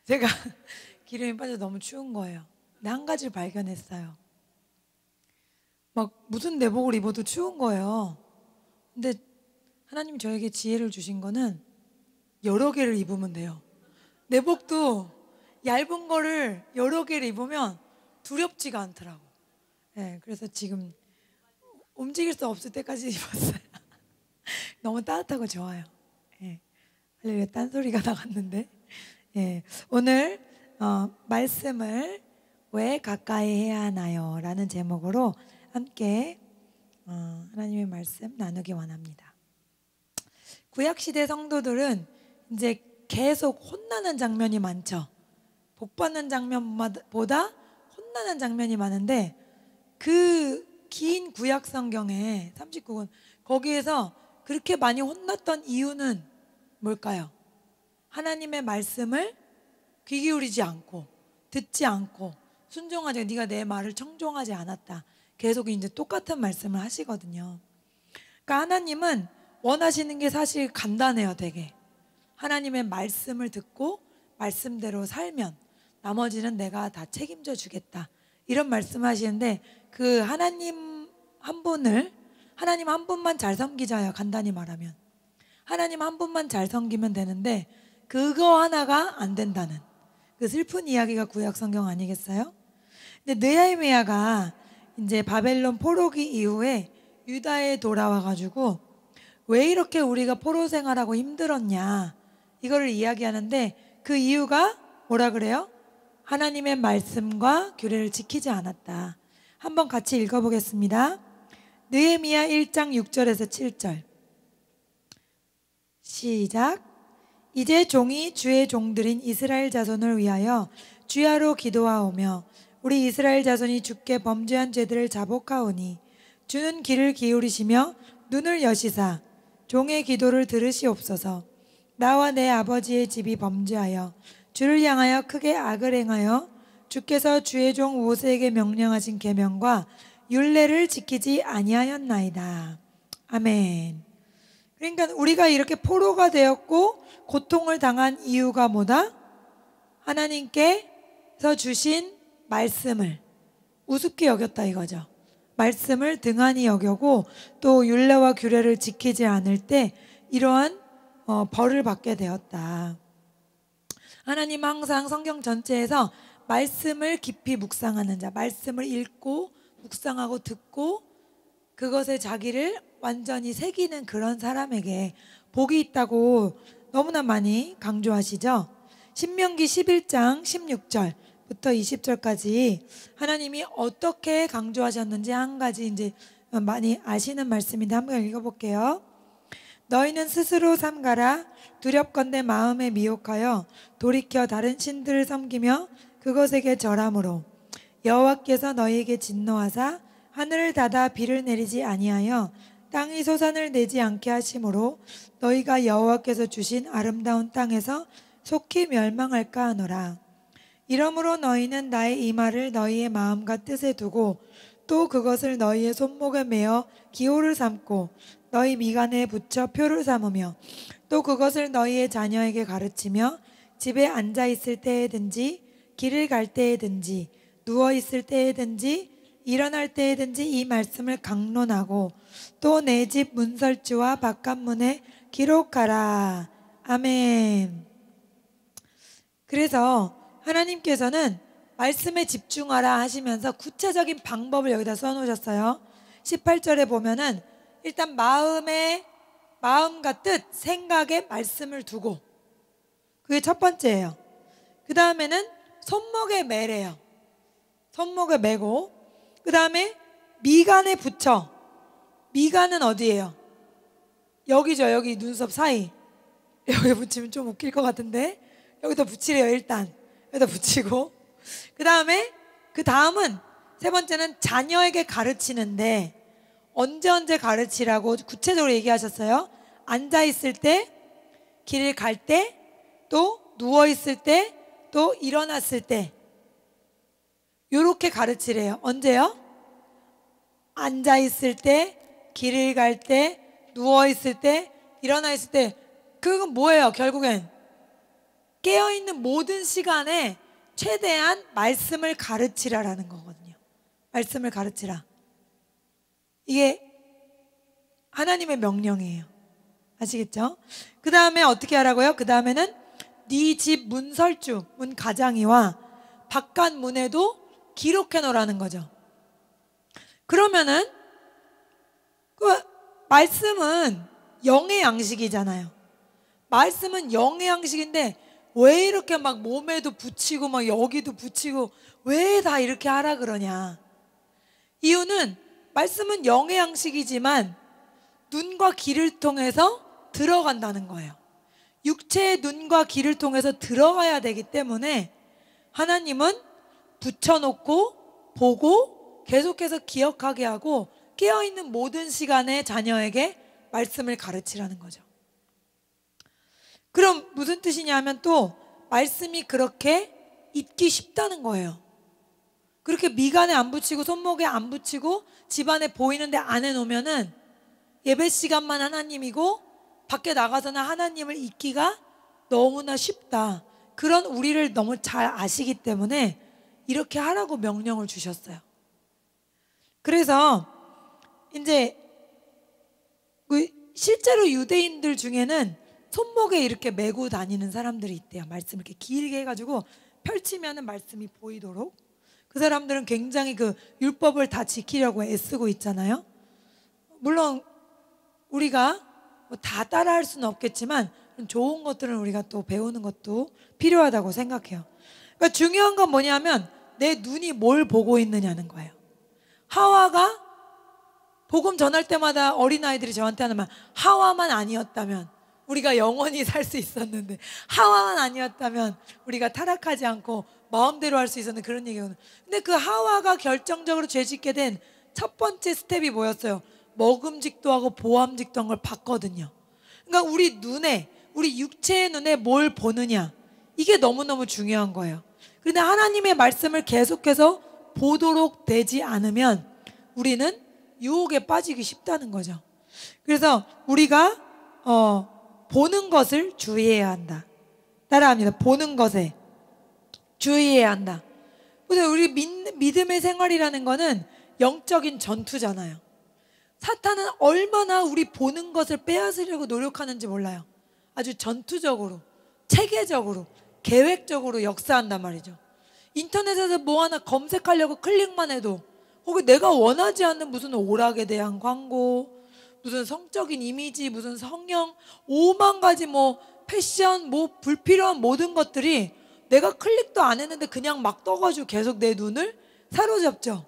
제가 기름이 빠져 너무 추운 거예요. 근데 한 가지를 발견했어요. 막 무슨 내복을 입어도 추운 거예요. 근데 하나님이 저에게 지혜를 주신 거는 여러 개를 입으면 돼요. 내복도 얇은 거를 여러 개를 입으면 두렵지가 않더라고. 네, 그래서 지금 움직일 수 없을 때까지 입었어요. 너무 따뜻하고 좋아요. 네, 할렐루야, 딴소리가 나갔는데. 네, 오늘 말씀을 왜 가까이 해야 하나요? 라는 제목으로 함께 하나님의 말씀 나누기 원합니다. 구약시대 성도들은 이제 계속 혼나는 장면이 많죠. 복받는 장면보다 혼나는 장면이 많은데, 그 긴 구약 성경에 39권 거기에서 그렇게 많이 혼났던 이유는 뭘까요? 하나님의 말씀을 귀 기울이지 않고 듣지 않고 순종하지, 네가 내 말을 청종하지 않았다. 계속 이제 똑같은 말씀을 하시거든요. 그러니까 하나님은 원하시는 게 사실 간단해요. 되게 하나님의 말씀을 듣고 말씀대로 살면 나머지는 내가 다 책임져 주겠다, 이런 말씀하시는데, 그 하나님 한 분만 잘 섬기자요. 간단히 말하면 하나님 한 분만 잘 섬기면 되는데 그거 하나가 안 된다는 그 슬픈 이야기가 구약 성경 아니겠어요? 근데 느헤미야가 이제 바벨론 포로기 이후에 유다에 돌아와 가지고 왜 이렇게 우리가 포로 생활하고 힘들었냐, 이거를 이야기하는데, 그 이유가 뭐라 그래요? 하나님의 말씀과 규례를 지키지 않았다. 한번 같이 읽어보겠습니다. 느헤미야 1장 6절에서 7절 시작. 이제 종이 주의 종들인 이스라엘 자손을 위하여 주야로 기도하오며 우리 이스라엘 자손이 주께 범죄한 죄들을 자복하오니 주는 귀를 기울이시며 눈을 여시사 종의 기도를 들으시옵소서. 나와 내 아버지의 집이 범죄하여 주를 향하여 크게 악을 행하여 주께서 주의 종 모세에게 명령하신 계명과 율례를 지키지 아니하였나이다. 아멘. 그러니까 우리가 이렇게 포로가 되었고 고통을 당한 이유가 뭐다? 하나님께서 주신 말씀을 우습게 여겼다 이거죠. 말씀을 등한히 여겨고 또 율례와 규례를 지키지 않을 때 이러한 벌을 받게 되었다. 하나님은 항상 성경 전체에서 말씀을 깊이 묵상하는 자, 말씀을 읽고 묵상하고 듣고 그것에 자기를 완전히 새기는 그런 사람에게 복이 있다고 너무나 많이 강조하시죠. 신명기 11장 16절부터 20절까지 하나님이 어떻게 강조하셨는지 한 가지 이제 많이 아시는 말씀인데 한번 읽어볼게요. 너희는 스스로 삼가라. 두렵건대 마음에 미혹하여 돌이켜 다른 신들을 섬기며 그것에게 절함으로 여호와께서 너희에게 진노하사 하늘을 닫아 비를 내리지 아니하여 땅이 소산을 내지 않게 하심으로 너희가 여호와께서 주신 아름다운 땅에서 속히 멸망할까 하노라. 이러므로 너희는 나의 이 말을 너희의 마음과 뜻에 두고 또 그것을 너희의 손목에 매어 기호를 삼고 너희 미간에 붙여 표를 삼으며 또 그것을 너희의 자녀에게 가르치며 집에 앉아 있을 때에든지 길을 갈 때에든지 누워 있을 때에든지 일어날 때에든지 이 말씀을 강론하고 또 내 집 문설주와 바깥문에 기록하라. 아멘. 그래서 하나님께서는 말씀에 집중하라 하시면서 구체적인 방법을 여기다 써놓으셨어요. 18절에 보면은 일단 마음과 뜻, 생각에 말씀을 두고, 그게 첫 번째예요. 그 다음에는 손목에 매래요. 손목에 매고, 그 다음에 미간에 붙여. 미간은 어디예요? 여기죠. 여기 눈썹 사이. 여기 붙이면 좀 웃길 것 같은데 여기다 붙이래요. 일단 여기다 붙이고, 그 다음은 세 번째는 자녀에게 가르치는데 언제 가르치라고 구체적으로 얘기하셨어요. 앉아있을 때, 길을 갈 때, 또 누워있을 때, 또 일어났을 때 요렇게 가르치래요. 언제요? 앉아있을 때, 길을 갈 때, 누워있을 때, 일어나 있을 때. 그건 뭐예요? 결국엔 깨어있는 모든 시간에 최대한 말씀을 가르치라라는 거거든요. 말씀을 가르치라. 이게 하나님의 명령이에요. 아시겠죠? 그 다음에 어떻게 하라고요? 그 다음에는 네 집 문설주, 문가장이와 바깥 문에도 기록해 놓으라는 거죠. 그러면은 그 말씀은 영의 양식이잖아요. 말씀은 영의 양식인데 왜 이렇게 막 몸에도 붙이고 막 여기도 붙이고 왜 다 이렇게 하라 그러냐. 이유는 말씀은 영의 양식이지만 눈과 귀를 통해서 들어간다는 거예요. 육체의 눈과 귀를 통해서 들어가야 되기 때문에 하나님은 붙여놓고 보고 계속해서 기억하게 하고 깨어있는 모든 시간에 자녀에게 말씀을 가르치라는 거죠. 그럼 무슨 뜻이냐면 또 말씀이 그렇게 잊기 쉽다는 거예요. 그렇게 미간에 안 붙이고 손목에 안 붙이고 집안에 보이는데 안 해놓으면은 예배 시간만 하나님이고 밖에 나가서는 하나님을 잊기가 너무나 쉽다. 그런 우리를 너무 잘 아시기 때문에 이렇게 하라고 명령을 주셨어요. 그래서 이제 실제로 유대인들 중에는 손목에 이렇게 메고 다니는 사람들이 있대요. 말씀 이렇게 길게 해가지고 펼치면은 말씀이 보이도록. 그 사람들은 굉장히 그 율법을 다 지키려고 애쓰고 있잖아요. 물론 우리가 뭐 다 따라할 수는 없겠지만 좋은 것들은 우리가 또 배우는 것도 필요하다고 생각해요. 그러니까 중요한 건 뭐냐면 내 눈이 뭘 보고 있느냐는 거예요. 하와가 복음 전할 때마다 어린아이들이 저한테 하는 말, 하와만 아니었다면 우리가 영원히 살 수 있었는데, 하와만 아니었다면 우리가 타락하지 않고 마음대로 할 수 있었는데, 그런 얘기거든요. 근데 그 하와가 결정적으로 죄짓게 된 첫 번째 스텝이 뭐였어요? 먹음직도 하고 보암직도 한 걸 봤거든요. 그러니까 우리 눈에, 우리 육체의 눈에 뭘 보느냐, 이게 너무너무 중요한 거예요. 그런데 하나님의 말씀을 계속해서 보도록 되지 않으면 우리는 유혹에 빠지기 쉽다는 거죠. 그래서 우리가 보는 것을 주의해야 한다. 따라합니다. 보는 것에 주의해야 한다. 그래서 우리 믿음의 생활이라는 거는 영적인 전투잖아요. 사탄은 얼마나 우리 보는 것을 빼앗으려고 노력하는지 몰라요. 아주 전투적으로, 체계적으로, 계획적으로 역사한단 말이죠. 인터넷에서 뭐 하나 검색하려고 클릭만 해도 혹은 내가 원하지 않는 무슨 오락에 대한 광고, 무슨 성적인 이미지, 무슨 성형, 5만 가지 뭐 패션, 뭐 불필요한 모든 것들이 내가 클릭도 안 했는데 그냥 막 떠가지고 계속 내 눈을 사로잡죠.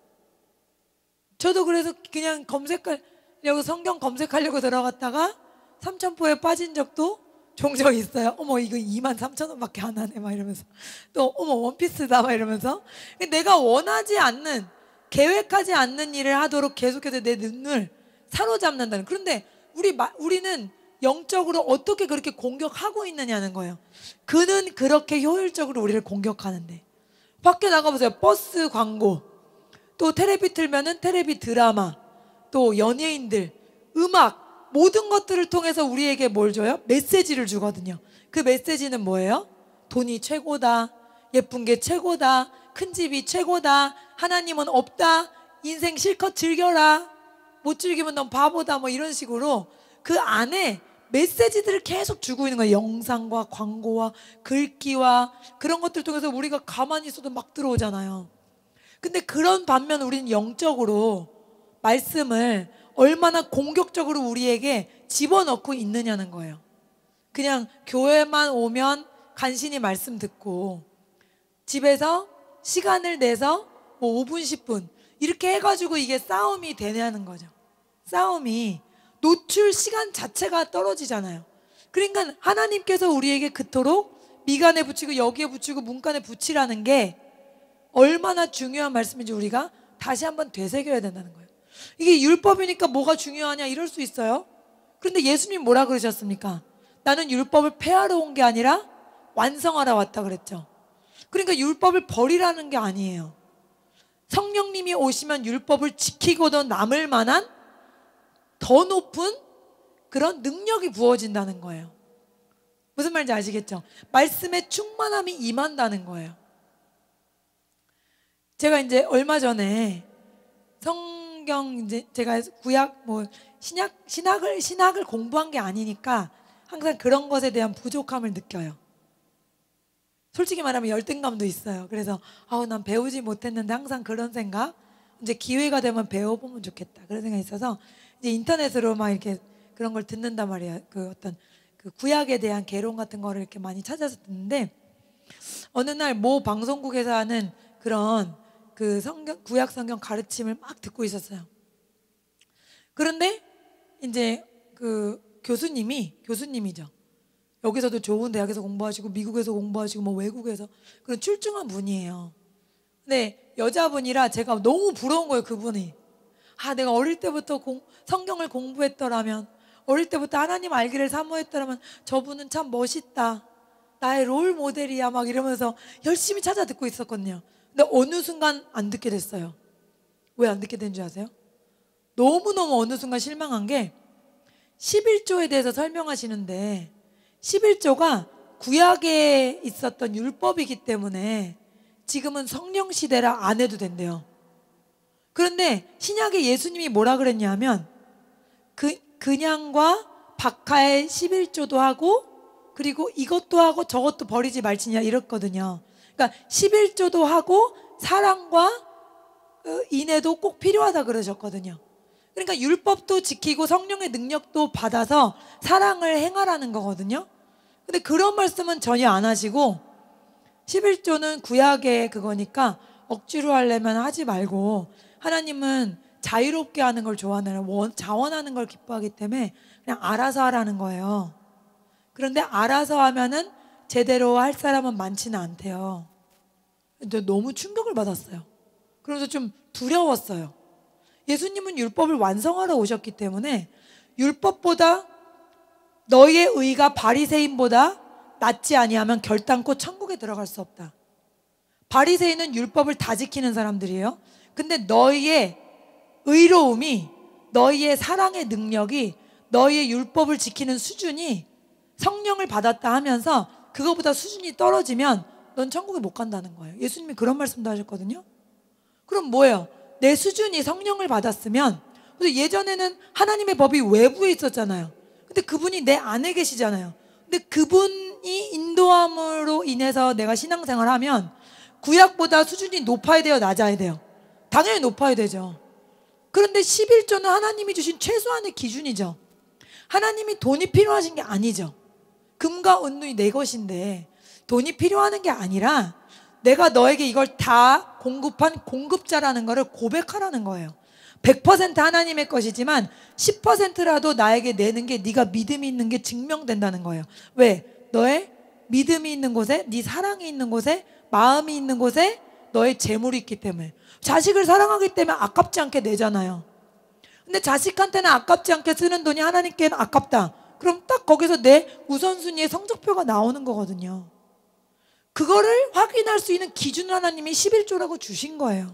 저도 그래서 그냥 검색하려고, 성경 검색하려고 들어갔다가 3,000포에 빠진 적도 종종 있어요. 어머, 이거 23,000원밖에 안 하네 막 이러면서, 또 어머 원피스다 막 이러면서. 내가 원하지 않는, 계획하지 않는 일을 하도록 계속해서 내 눈을 사로잡는다는. 그런데 우리는 영적으로 어떻게 그렇게 공격하고 있느냐는 거예요. 그는 그렇게 효율적으로 우리를 공격하는데. 밖에 나가보세요. 버스 광고, 또 텔레비 틀면은 텔레비 드라마, 또 연예인들, 음악, 모든 것들을 통해서 우리에게 뭘 줘요? 메시지를 주거든요. 그 메시지는 뭐예요? 돈이 최고다, 예쁜 게 최고다, 큰 집이 최고다, 하나님은 없다, 인생 실컷 즐겨라, 못 즐기면 넌 바보다, 뭐 이런 식으로 그 안에 메시지들을 계속 주고 있는 거예요. 영상과 광고와 글귀와 그런 것들 통해서 우리가 가만히 있어도 막 들어오잖아요. 근데 그런 반면 우리는 영적으로 말씀을 얼마나 공격적으로 우리에게 집어넣고 있느냐는 거예요. 그냥 교회만 오면 간신히 말씀 듣고 집에서 시간을 내서 뭐 5분 10분 이렇게 해가지고 이게 싸움이 되냐는 거죠. 싸움이, 노출 시간 자체가 떨어지잖아요. 그러니까 하나님께서 우리에게 그토록 미간에 붙이고 여기에 붙이고 문간에 붙이라는 게 얼마나 중요한 말씀인지 우리가 다시 한번 되새겨야 된다는 거예요. 이게 율법이니까 뭐가 중요하냐 이럴 수 있어요. 그런데 예수님 뭐라 그러셨습니까? 나는 율법을 폐하러 온 게 아니라 완성하러 왔다 그랬죠. 그러니까 율법을 버리라는 게 아니에요. 성령님이 오시면 율법을 지키고도 남을 만한 더 높은 그런 능력이 부어진다는 거예요. 무슨 말인지 아시겠죠? 말씀의 충만함이 임한다는 거예요. 제가 이제 얼마 전에 성경 이제 제가 구약 뭐 신학을 공부한 게 아니니까 항상 그런 것에 대한 부족함을 느껴요. 솔직히 말하면 열등감도 있어요. 그래서 난 배우지 못했는데 항상 그런 생각. 이제 기회가 되면 배워보면 좋겠다 그런 생각이 있어서 이제 인터넷으로 막 이렇게 그런 걸 듣는단 말이에요. 그 어떤 그 구약에 대한 개론 같은 거를 이렇게 많이 찾아서 듣는데 어느 날 모 방송국에서 하는 그런 그 구약 성경 가르침을 막 듣고 있었어요. 그런데 이제 그 교수님이죠. 여기서도 좋은 대학에서 공부하시고 미국에서 공부하시고 뭐 외국에서 그런 출중한 분이에요. 근데 여자분이라 제가 너무 부러운 거예요. 그분이 내가 어릴 때부터 성경을 공부했더라면, 어릴 때부터 하나님 알기를 사모했더라면 저분은 참 멋있다, 나의 롤 모델이야 막 이러면서 열심히 찾아 듣고 있었거든요. 근데 어느 순간 안 듣게 됐어요. 왜 안 듣게 된 줄 아세요? 너무너무 어느 순간 실망한 게 11조에 대해서 설명하시는데 11조가 구약에 있었던 율법이기 때문에 지금은 성령 시대라 안 해도 된대요. 그런데 신약에 예수님이 뭐라 그랬냐면 그냥과 박하의 11조도 하고 그리고 이것도 하고 저것도 버리지 말지냐 이랬거든요. 그러니까 11조도 하고 사랑과 인애도 꼭 필요하다 그러셨거든요. 그러니까 율법도 지키고 성령의 능력도 받아서 사랑을 행하라는 거거든요. 근데 그런 말씀은 전혀 안 하시고 11조는 구약의 그거니까 억지로 하려면 하지 말고 하나님은 자유롭게 하는 걸 좋아하는, 자원하는 걸 기뻐하기 때문에 그냥 알아서 하라는 거예요. 그런데 알아서 하면은 제대로 할 사람은 많지는 않대요. 근데 너무 충격을 받았어요. 그래서 좀 두려웠어요. 예수님은 율법을 완성하러 오셨기 때문에 율법보다 너희의 의가 바리새인보다 낫지 아니하면 결단코 천국에 들어갈 수 없다. 바리새인은 율법을 다 지키는 사람들이에요. 근데 너희의 의로움이, 너희의 사랑의 능력이, 너희의 율법을 지키는 수준이 성령을 받았다 하면서 그거보다 수준이 떨어지면 넌 천국에 못 간다는 거예요. 예수님이 그런 말씀도 하셨거든요. 그럼 뭐예요? 내 수준이 성령을 받았으면, 그래서 예전에는 하나님의 법이 외부에 있었잖아요. 근데 그분이 내 안에 계시잖아요. 근데 그분이 인도함으로 인해서 내가 신앙생활을 하면 구약보다 수준이 높아야 돼요, 낮아야 돼요? 당연히 높아야 되죠. 그런데 11조는 하나님이 주신 최소한의 기준이죠. 하나님이 돈이 필요하신 게 아니죠. 금과 은이 내 것인데 돈이 필요하는 게 아니라 내가 너에게 이걸 다 공급한 공급자라는 거를 고백하라는 거예요. 100% 하나님의 것이지만 10%라도 나에게 내는 게 네가 믿음이 있는 게 증명된다는 거예요. 왜? 너의 믿음이 있는 곳에, 네 사랑이 있는 곳에, 마음이 있는 곳에 너의 재물이 있기 때문에. 자식을 사랑하기 때문에 아깝지 않게 내잖아요. 근데 자식한테는 아깝지 않게 쓰는 돈이 하나님께는 아깝다. 그럼 딱 거기서 내 우선순위의 성적표가 나오는 거거든요. 그거를 확인할 수 있는 기준을 하나님이 11조라고 주신 거예요.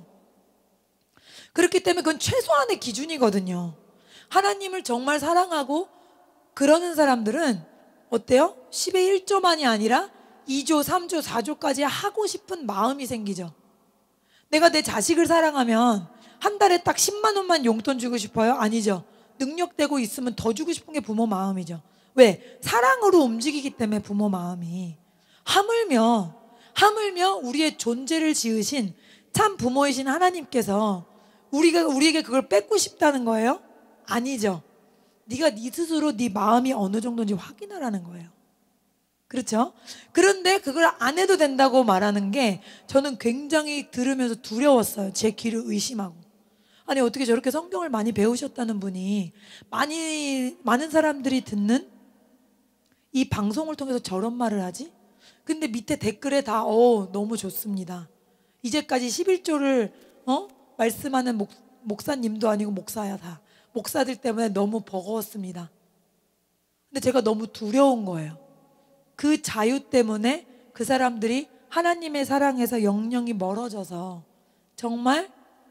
그렇기 때문에 그건 최소한의 기준이거든요. 하나님을 정말 사랑하고 그러는 사람들은 어때요? 10의 1조만이 아니라 2조, 3조, 4조까지 하고 싶은 마음이 생기죠. 내가 내 자식을 사랑하면 한 달에 딱 10만 원만 용돈 주고 싶어요? 아니죠. 능력되고 있으면 더 주고 싶은 게 부모 마음이죠. 왜? 사랑으로 움직이기 때문에 부모 마음이. 하물며 우리의 존재를 지으신 참 부모이신 하나님께서 우리에게 그걸 뺏고 싶다는 거예요? 아니죠. 네가 네 스스로 네 마음이 어느 정도인지 확인하라는 거예요. 그렇죠? 그런데 그걸 안 해도 된다고 말하는 게 저는 굉장히 들으면서 두려웠어요. 제 귀를 의심하고. 아니 어떻게 저렇게 성경을 많이 배우셨다는 분이 많은 사람들이 듣는 이 방송을 통해서 저런 말을 하지? 근데 밑에 댓글에 다 너무 좋습니다. 이제까지 11조를 말씀하는 목사님도 아니고 목사야 다. 목사들 때문에 너무 버거웠습니다. 근데 제가 너무 두려운 거예요. 그 자유 때문에 그 사람들이 하나님의 사랑에서 영영이 멀어져서 정말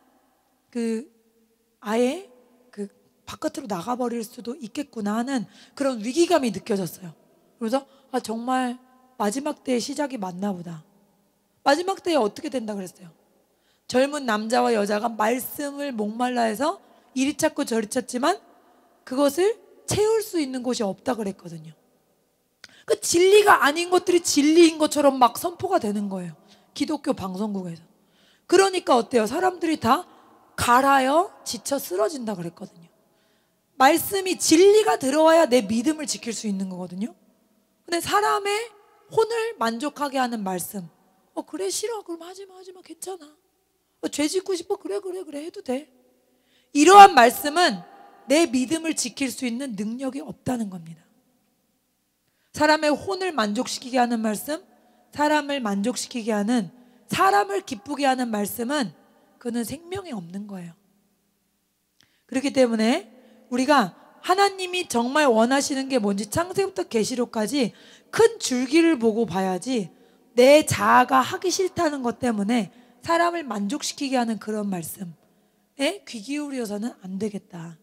아예 바깥으로 나가버릴 수도 있겠구나 하는 그런 위기감이 느껴졌어요. 그래서 정말 마지막 때의 시작이 맞나 보다. 마지막 때에 어떻게 된다 그랬어요? 젊은 남자와 여자가 말씀을 목말라 해서 이리 찾고 저리 찾지만 그것을 채울 수 있는 곳이 없다 그랬거든요. 그 진리가 아닌 것들이 진리인 것처럼 막 선포가 되는 거예요. 기독교 방송국에서. 그러니까 어때요? 사람들이 다 갈아여 지쳐 쓰러진다 그랬거든요. 말씀이 진리가 들어와야 내 믿음을 지킬 수 있는 거거든요. 근데 사람의 혼을 만족하게 하는 말씀, 그래 싫어 그럼 하지마 괜찮아, 죄 짓고 싶어 그래 해도 돼, 이러한 말씀은 내 믿음을 지킬 수 있는 능력이 없다는 겁니다. 사람의 혼을 만족시키게 하는 말씀, 사람을 만족시키게 하는, 사람을 기쁘게 하는 말씀은 그는 생명이 없는 거예요. 그렇기 때문에 우리가 하나님이 정말 원하시는 게 뭔지 창세부터 계시록까지 큰 줄기를 보고 봐야지, 내 자아가 하기 싫다는 것 때문에 사람을 만족시키게 하는 그런 말씀에 귀 기울여서는 안 되겠다.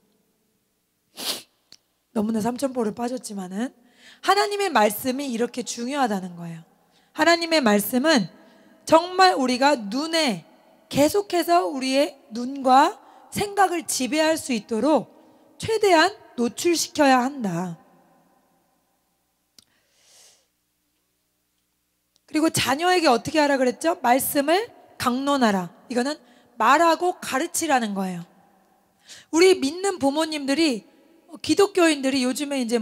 너무나 삼천포를 빠졌지만은 하나님의 말씀이 이렇게 중요하다는 거예요. 하나님의 말씀은 정말 우리가 눈에 계속해서 우리의 눈과 생각을 지배할 수 있도록 최대한 노출시켜야 한다. 그리고 자녀에게 어떻게 하라 그랬죠? 말씀을 강론하라. 이거는 말하고 가르치라는 거예요. 우리 믿는 부모님들이, 기독교인들이 요즘에 이제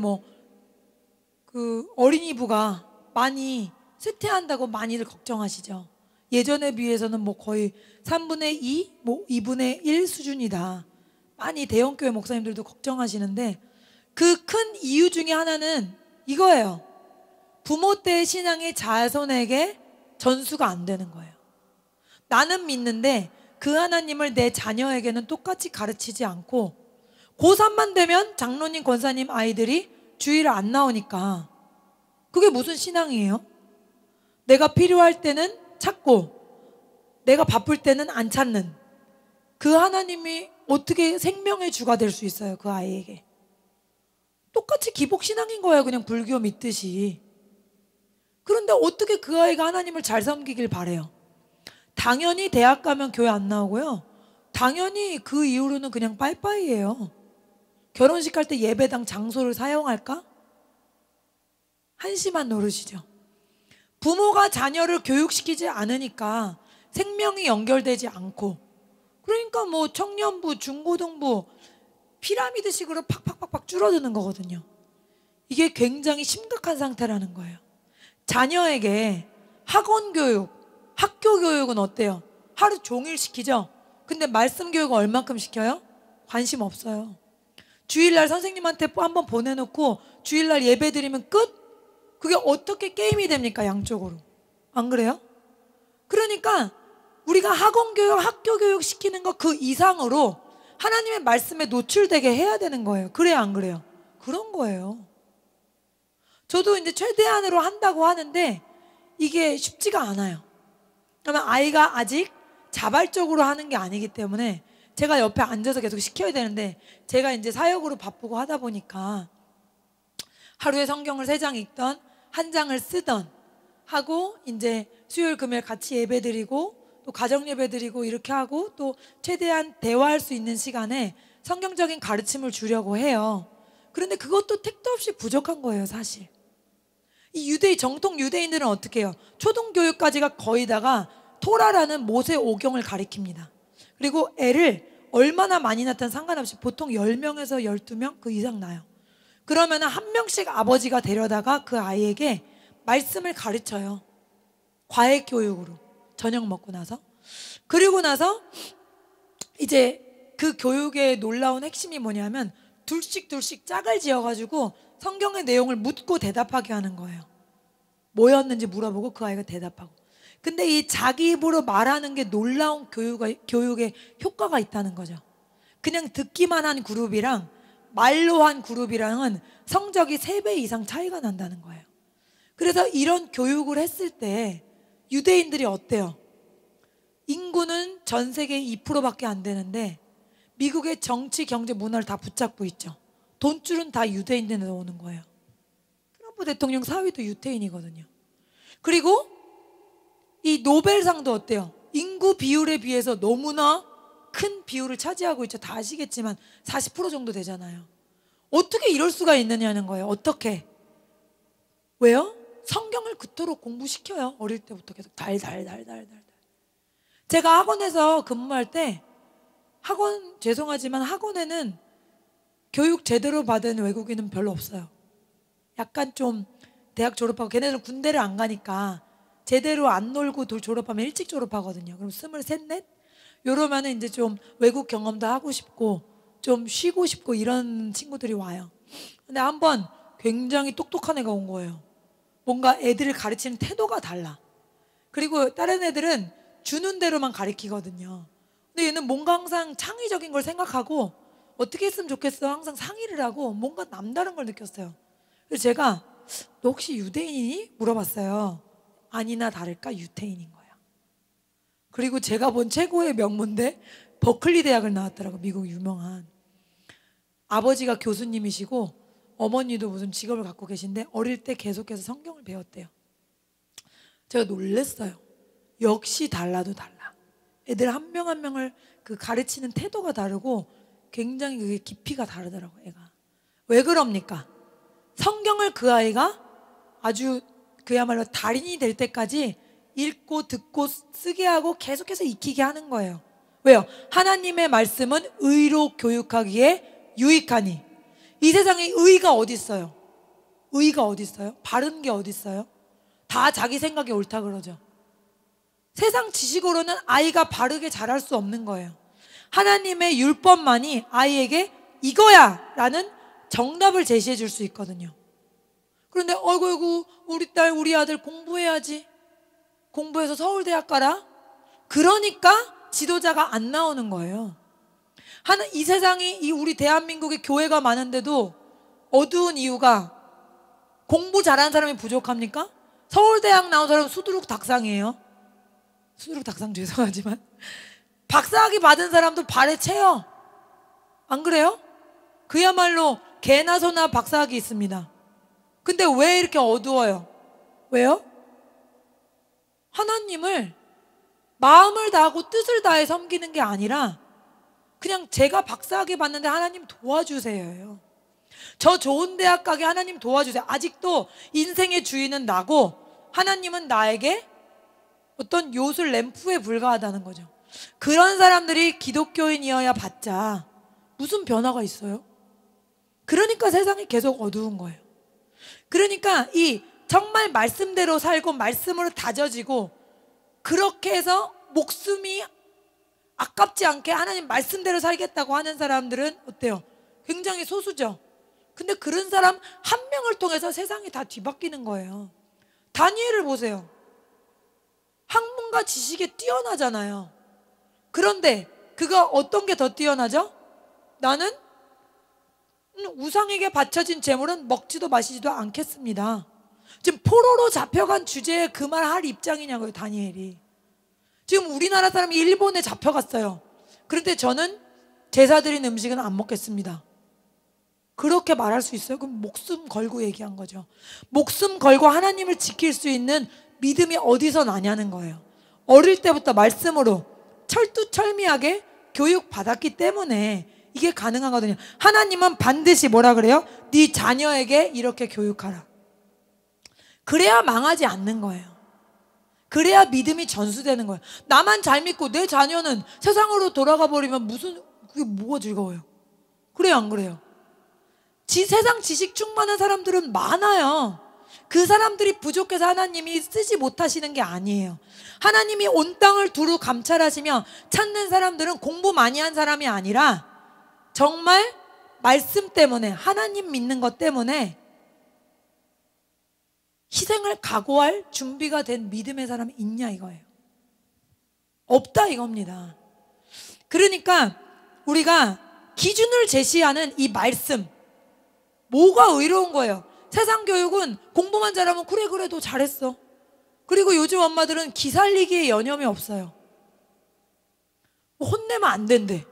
어린이부가 많이 쇠퇴한다고 많이들 걱정하시죠. 예전에 비해서는 거의 3분의 2, 2분의 1 수준이다. 많이 대형교회 목사님들도 걱정하시는데, 그 큰 이유 중에 하나는 이거예요. 부모 때의 신앙이 자손에게 전수가 안 되는 거예요. 나는 믿는데 그 하나님을 내 자녀에게는 똑같이 가르치지 않고, 고3만 되면 장로님, 권사님 아이들이 주일에 안 나오니까 그게 무슨 신앙이에요? 내가 필요할 때는 찾고 내가 바쁠 때는 안 찾는 그 하나님이 어떻게 생명의 주가 될 수 있어요? 그 아이에게 똑같이 기복신앙인 거예요. 그냥 불교 믿듯이. 그런데 어떻게 그 아이가 하나님을 잘 섬기길 바래요? 당연히 대학 가면 교회 안 나오고요, 당연히 그 이후로는 그냥 빠이빠이예요. 결혼식 할 때 예배당 장소를 사용할까? 한심한 노릇이죠. 부모가 자녀를 교육시키지 않으니까 생명이 연결되지 않고, 그러니까 청년부, 중고등부 피라미드식으로 팍팍팍팍 줄어드는 거거든요. 이게 굉장히 심각한 상태라는 거예요. 자녀에게 학원 교육, 학교 교육은 어때요? 하루 종일 시키죠? 근데 말씀 교육은 얼만큼 시켜요? 관심 없어요. 주일날 선생님한테 한번 보내놓고 주일날 예배 드리면 끝? 그게 어떻게 게임이 됩니까? 양쪽으로. 안 그래요? 그러니까 우리가 학원 교육, 학교 교육 시키는 거 그 이상으로 하나님의 말씀에 노출되게 해야 되는 거예요. 그래요, 안 그래요? 그런 거예요. 저도 이제 최대한으로 한다고 하는데 이게 쉽지가 않아요. 그러면 아이가 아직 자발적으로 하는 게 아니기 때문에 제가 옆에 앉아서 계속 시켜야 되는데, 제가 이제 사역으로 바쁘고 하다 보니까 하루에 성경을 3장 읽던 1장을 쓰던 하고, 이제 수요일 금요일 같이 예배 드리고 또 가정 예배 드리고 이렇게 하고, 또 최대한 대화할 수 있는 시간에 성경적인 가르침을 주려고 해요. 그런데 그것도 택도 없이 부족한 거예요, 사실. 이 정통 유대인들은 어떻게 해요? 초등교육까지가 거의 다가 토라라는 모세 오경을 가리킵니다. 그리고 애를 얼마나 많이 낳든 상관없이 보통 10명에서 12명 그 이상 낳아요. 그러면 한 명씩 아버지가 데려다가 그 아이에게 말씀을 가르쳐요. 과외 교육으로 저녁 먹고 나서. 그리고 나서 이제 그 교육의 놀라운 핵심이 뭐냐면 둘씩 짝을 지어가지고 성경의 내용을 묻고 대답하게 하는 거예요. 뭐였는지 물어보고 그 아이가 대답하고. 근데 이 자기 입으로 말하는 게 놀라운 교육의 효과가 있다는 거죠. 그냥 듣기만 한 그룹이랑 말로 한 그룹이랑은 성적이 3배 이상 차이가 난다는 거예요. 그래서 이런 교육을 했을 때 유대인들이 어때요? 인구는 전 세계 2%밖에 안 되는데 미국의 정치, 경제, 문화를 다 붙잡고 있죠. 돈줄은 다 유대인들에 오는 거예요. 그럼 트럼프 대통령 사위도 유태인이거든요. 그리고 이 노벨상도 어때요? 인구 비율에 비해서 너무나 큰 비율을 차지하고 있죠. 다 아시겠지만 40% 정도 되잖아요. 어떻게 이럴 수가 있느냐는 거예요. 어떻게? 왜요? 성경을 그토록 공부시켜요. 어릴 때부터 계속 달달달달달. 제가 학원에서 근무할 때 죄송하지만 학원에는 교육 제대로 받은 외국인은 별로 없어요. 약간 좀 대학 졸업하고, 걔네들은 군대를 안 가니까 제대로 안 놀고 졸업하면 일찍 졸업하거든요. 그럼 23, 4 요러면은 이제 좀 외국 경험도 하고 싶고 좀 쉬고 싶고 이런 친구들이 와요. 근데 한번 굉장히 똑똑한 애가 온 거예요. 뭔가 애들을 가르치는 태도가 달라. 그리고 다른 애들은 주는 대로만 가르치거든요. 근데 얘는 뭔가 항상 창의적인 걸 생각하고 어떻게 했으면 좋겠어 항상 상의를 하고 뭔가 남다른 걸 느꼈어요. 그래서 제가 너 혹시 유대인이니? 물어봤어요. 아니나 다를까 유태인인 거야. 그리고 제가 본 최고의 명문대 버클리 대학을 나왔더라고. 미국 유명한. 아버지가 교수님이시고 어머니도 무슨 직업을 갖고 계신데 어릴 때 계속해서 성경을 배웠대요. 제가 놀랬어요. 역시 달라도 달라. 애들 한 명 한 명을 그 가르치는 태도가 다르고 굉장히 그게 깊이가 다르더라고요. 애가. 왜 그럽니까? 성경을 그 아이가 아주 그야말로 달인이 될 때까지 읽고 듣고 쓰게 하고 계속해서 익히게 하는 거예요. 왜요? 하나님의 말씀은 의로 교육하기에 유익하니. 이 세상에 의가 어디 있어요? 의가 어디 있어요? 바른 게 어디 있어요? 다 자기 생각이 옳다 그러죠. 세상 지식으로는 아이가 바르게 자랄 수 없는 거예요. 하나님의 율법만이 아이에게 이거야 라는 정답을 제시해 줄 수 있거든요. 그런데 어이구 우리 딸 우리 아들 공부해야지. 공부해서 서울대학 가라. 그러니까 지도자가 안 나오는 거예요. 이 세상이 이 우리 대한민국에 교회가 많은데도 어두운 이유가 공부 잘하는 사람이 부족합니까? 서울대학 나온 사람은 수두룩 닭상이에요. 수두룩 닭상 죄송하지만 박사학위 받은 사람도 발에 채요. 안 그래요? 그야말로 개나 소나 박사학위 있습니다. 근데 왜 이렇게 어두워요? 왜요? 하나님을 마음을 다하고 뜻을 다해 섬기는 게 아니라 그냥 제가 박사학위 받는데 하나님 도와주세요예요. 저 좋은 대학 가게 하나님 도와주세요. 아직도 인생의 주인은 나고 하나님은 나에게 어떤 요술 램프에 불과하다는 거죠. 그런 사람들이 기독교인이어야 봤자 무슨 변화가 있어요? 그러니까 세상이 계속 어두운 거예요. 그러니까 이 정말 말씀대로 살고 말씀으로 다져지고 그렇게 해서 목숨이 아깝지 않게 하나님 말씀대로 살겠다고 하는 사람들은 어때요? 굉장히 소수죠. 근데 그런 사람 한 명을 통해서 세상이 다 뒤바뀌는 거예요. 다니엘을 보세요. 학문과 지식에 뛰어나잖아요. 그런데 그가 어떤 게 더 뛰어나죠? 나는 우상에게 바쳐진 재물은 먹지도 마시지도 않겠습니다. 지금 포로로 잡혀간 주제에 그 말 할 입장이냐고요, 다니엘이. 지금 우리나라 사람이 일본에 잡혀갔어요. 그런데 저는 제사 드린 음식은 안 먹겠습니다. 그렇게 말할 수 있어요? 그럼 목숨 걸고 얘기한 거죠. 목숨 걸고 하나님을 지킬 수 있는 믿음이 어디서 나냐는 거예요. 어릴 때부터 말씀으로 철두철미하게 교육받았기 때문에 이게 가능하거든요. 하나님은 반드시 뭐라 그래요? 네 자녀에게 이렇게 교육하라. 그래야 망하지 않는 거예요. 그래야 믿음이 전수되는 거예요. 나만 잘 믿고 내 자녀는 세상으로 돌아가 버리면 그게 뭐가 즐거워요? 그래요, 안 그래요? 세상 지식 충만한 사람들은 많아요. 그 사람들이 부족해서 하나님이 쓰지 못하시는 게 아니에요. 하나님이 온 땅을 두루 감찰하시며 찾는 사람들은 공부 많이 한 사람이 아니라 정말 말씀 때문에 하나님 믿는 것 때문에 희생을 각오할 준비가 된 믿음의 사람이 있냐 이거예요. 없다 이겁니다. 그러니까 우리가 기준을 제시하는 이 말씀, 뭐가 의로운 거예요? 세상 교육은 공부만 잘하면 그래 너 잘했어. 그리고 요즘 엄마들은 기 살리기에 여념이 없어요. 혼내면 안 된대.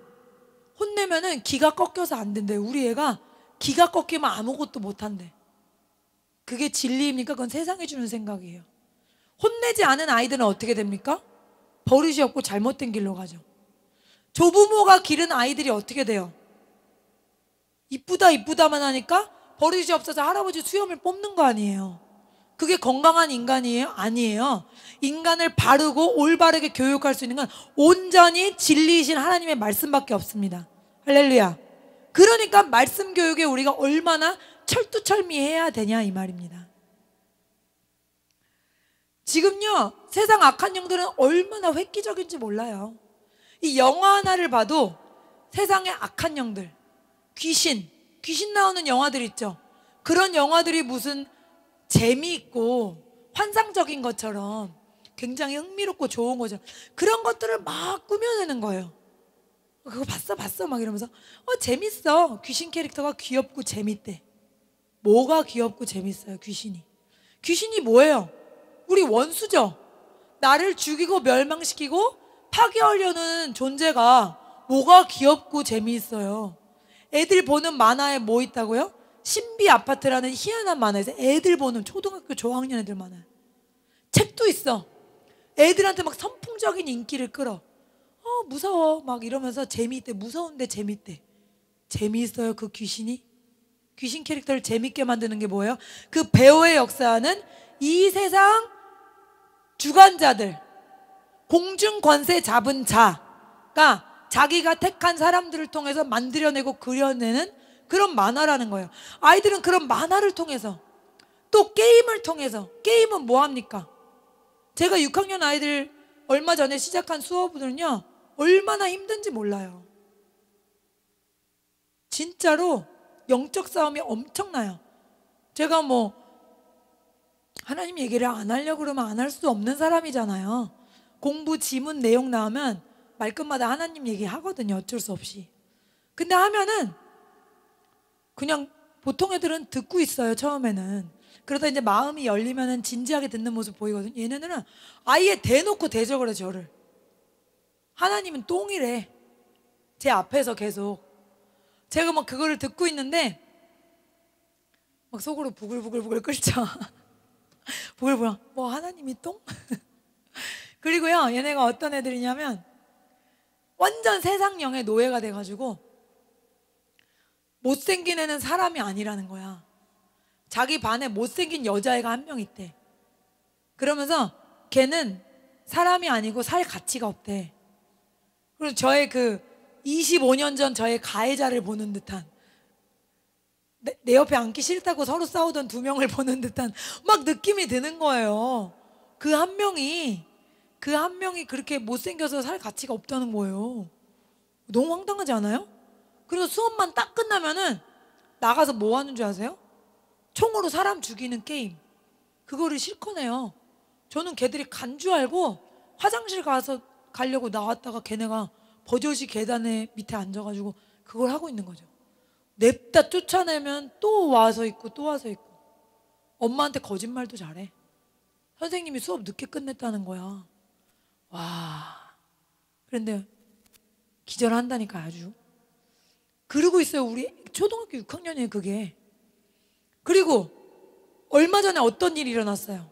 혼내면은 기가 꺾여서 안 된대. 우리 애가 기가 꺾이면 아무것도 못한대. 그게 진리입니까? 그건 세상이 주는 생각이에요. 혼내지 않은 아이들은 어떻게 됩니까? 버릇이 없고 잘못된 길로 가죠. 조부모가 기른 아이들이 어떻게 돼요? 이쁘다 이쁘다만 하니까 버릇이 없어서 할아버지 수염을 뽑는 거 아니에요. 그게 건강한 인간이에요? 아니에요. 인간을 바르고 올바르게 교육할 수 있는 건 온전히 진리이신 하나님의 말씀밖에 없습니다. 할렐루야. 그러니까 말씀 교육에 우리가 얼마나 철두철미해야 되냐 이 말입니다. 지금요, 세상 악한 영들은 얼마나 획기적인지 몰라요. 이 영화 하나를 봐도 세상의 악한 영들, 귀신 나오는 영화들 있죠. 그런 영화들이 무슨 재미있고 환상적인 것처럼 굉장히 흥미롭고 좋은 거죠. 그런 것들을 막 꾸며내는 거예요. 그거 봤어 막 이러면서 재밌어. 귀신 캐릭터가 귀엽고 재밌대. 뭐가 귀엽고 재밌어요? 귀신이 뭐예요? 우리 원수죠. 나를 죽이고 멸망시키고 파괴하려는 존재가 뭐가 귀엽고 재미있어요? 애들 보는 만화에 뭐 있다고요? 신비 아파트라는 희한한 만화에서 애들 보는 초등학교 저학년 애들 만화. 책도 있어. 애들한테 막 선풍적인 인기를 끌어. 무서워 막 이러면서 재미있대. 무서운데 재밌대. 재미있어요 그 귀신이? 귀신 캐릭터를 재밌게 만드는 게 뭐예요? 그 배우의 역사는 이 세상 주관자들, 공중 권세 잡은 자가 자기가 택한 사람들을 통해서 만들어내고 그려내는 그런 만화라는 거예요. 아이들은 그런 만화를 통해서, 또 게임을 통해서. 게임은 뭐 합니까? 제가 6학년 아이들 얼마 전에 시작한 수업은요, 얼마나 힘든지 몰라요. 진짜로 영적 싸움이 엄청나요. 제가 뭐 하나님 얘기를 안 하려고 그러면 안 할 수 없는 사람이잖아요. 공부 지문 내용 나오면 말끝마다 하나님 얘기 하거든요. 어쩔 수 없이. 근데 하면은 그냥 보통 애들은 듣고 있어요. 처음에는. 그러다 이제 마음이 열리면은 진지하게 듣는 모습 보이거든요. 얘네들은 아예 대놓고 대적을 해. 저를. 하나님은 똥이래. 제 앞에서 계속. 제가 막 그거를 듣고 있는데 막 속으로 부글부글 끓죠. 부글부글. 뭐 하나님이 똥? 그리고요, 얘네가 어떤 애들이냐면 완전 세상령의 노예가 돼가지고 못생긴 애는 사람이 아니라는 거야. 자기 반에 못생긴 여자애가 한 명 있대. 그러면서 걔는 사람이 아니고 살 가치가 없대. 그리고 저의 그 25년 전 저의 가해자를 보는 듯한, 내 옆에 앉기 싫다고 서로 싸우던 두 명을 보는 듯한 막 느낌이 드는 거예요. 그 한 명이 그렇게 못생겨서 살 가치가 없다는 거예요. 너무 황당하지 않아요? 그리고 수업만 딱 끝나면은 나가서 뭐 하는 줄 아세요? 총으로 사람 죽이는 게임. 그거를 실컷 해요. 저는 걔들이 간 줄 알고 화장실 가려고 나왔다가 걔네가 버젓이 계단에 밑에 앉아가지고 그걸 하고 있는 거죠. 냅다 쫓아내면 또 와서 있고 또 와서 있고. 엄마한테 거짓말도 잘해. 선생님이 수업 늦게 끝냈다는 거야. 와. 그런데 기절한다니까 아주. 그러고 있어요. 우리 초등학교 6학년이에요 그게. 그리고 얼마 전에 어떤 일이 일어났어요.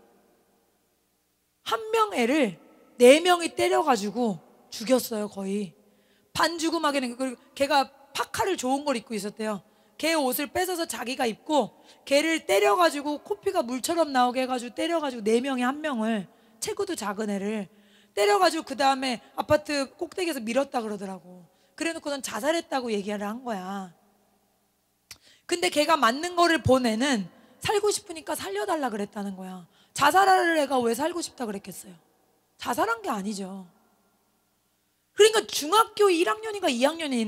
한 명 애를 4명이 때려가지고 죽였어요. 거의 반죽음하게는. 그리고 걔가 파카를 좋은 걸 입고 있었대요. 걔 옷을 뺏어서 자기가 입고 걔를 때려가지고 코피가 물처럼 나오게 해가지고 때려가지고 4명이 한 명을, 체구도 작은 애를 때려가지고 그 다음에 아파트 꼭대기에서 밀었다 그러더라고. 그래놓고선 자살했다고 얘기를 한 거야. 근데 걔가 맞는 거를 본 애는 살고 싶으니까 살려달라 그랬다는 거야. 자살할 애가 왜 살고 싶다 그랬겠어요? 자살한 게 아니죠. 그러니까 중학교 1학년인가 2학년의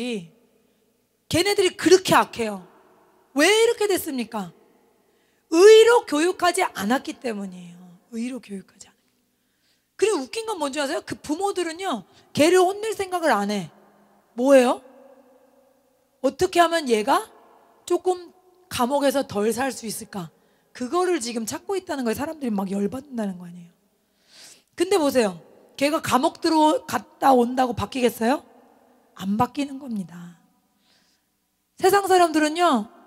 걔네들이 그렇게 악해요. 왜 이렇게 됐습니까? 의로 교육하지 않았기 때문이에요. 의로 교육하지 않았기. 그리고 웃긴 건 뭔지 아세요? 그 부모들은요, 걔를 혼낼 생각을 안 해. 뭐예요? 어떻게 하면 얘가 조금 감옥에서 덜 살 수 있을까? 그거를 지금 찾고 있다는 거예요. 사람들이 막 열받는다는 거 아니에요. 근데 보세요. 걔가 감옥 갔다 온다고 바뀌겠어요? 안 바뀌는 겁니다. 세상 사람들은요,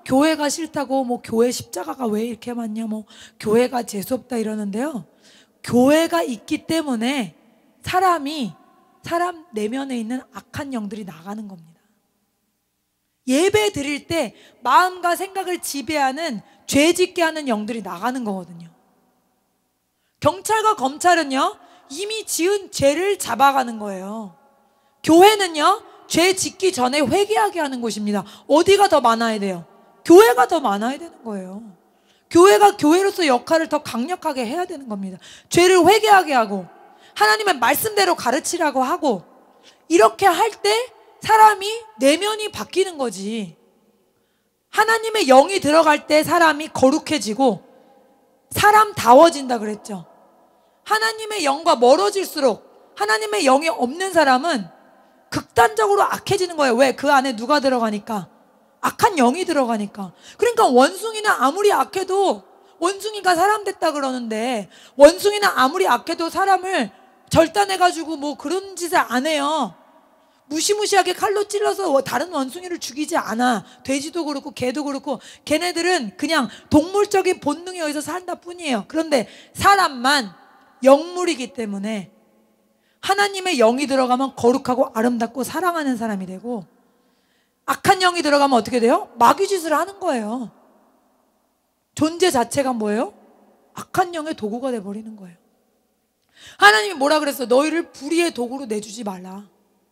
교회가 싫다고 뭐 교회 십자가가 왜 이렇게 많냐, 뭐 교회가 재수없다 이러는데요. 교회가 있기 때문에 사람 내면에 있는 악한 영들이 나가는 겁니다. 예배 드릴 때 마음과 생각을 지배하는, 죄짓게 하는 영들이 나가는 거거든요. 경찰과 검찰은요, 이미 지은 죄를 잡아가는 거예요. 교회는요, 죄 짓기 전에 회개하게 하는 곳입니다. 어디가 더 많아야 돼요? 교회가 더 많아야 되는 거예요. 교회가 교회로서 역할을 더 강력하게 해야 되는 겁니다. 죄를 회개하게 하고 하나님의 말씀대로 가르치라고 하고, 이렇게 할 때 사람이 내면이 바뀌는 거지. 하나님의 영이 들어갈 때 사람이 거룩해지고 사람다워진다 그랬죠. 하나님의 영과 멀어질수록 하나님의 영이 없는 사람은 극단적으로 악해지는 거예요. 왜? 그 안에 누가 들어가니까? 악한 영이 들어가니까. 그러니까 원숭이는 아무리 악해도, 원숭이가 사람 됐다 그러는데 원숭이는 아무리 악해도 사람을 절단해가지고 뭐 그런 짓을 안 해요. 무시무시하게 칼로 찔러서 다른 원숭이를 죽이지 않아. 돼지도 그렇고 개도 그렇고, 걔네들은 그냥 동물적인 본능에 의해서 산다 뿐이에요. 그런데 사람만 영물이기 때문에 하나님의 영이 들어가면 거룩하고 아름답고 사랑하는 사람이 되고, 악한 영이 들어가면 어떻게 돼요? 마귀짓을 하는 거예요. 존재 자체가 뭐예요? 악한 영의 도구가 돼버리는 거예요. 하나님이 뭐라 그랬어요? 너희를 불의의 도구로 내주지 말라.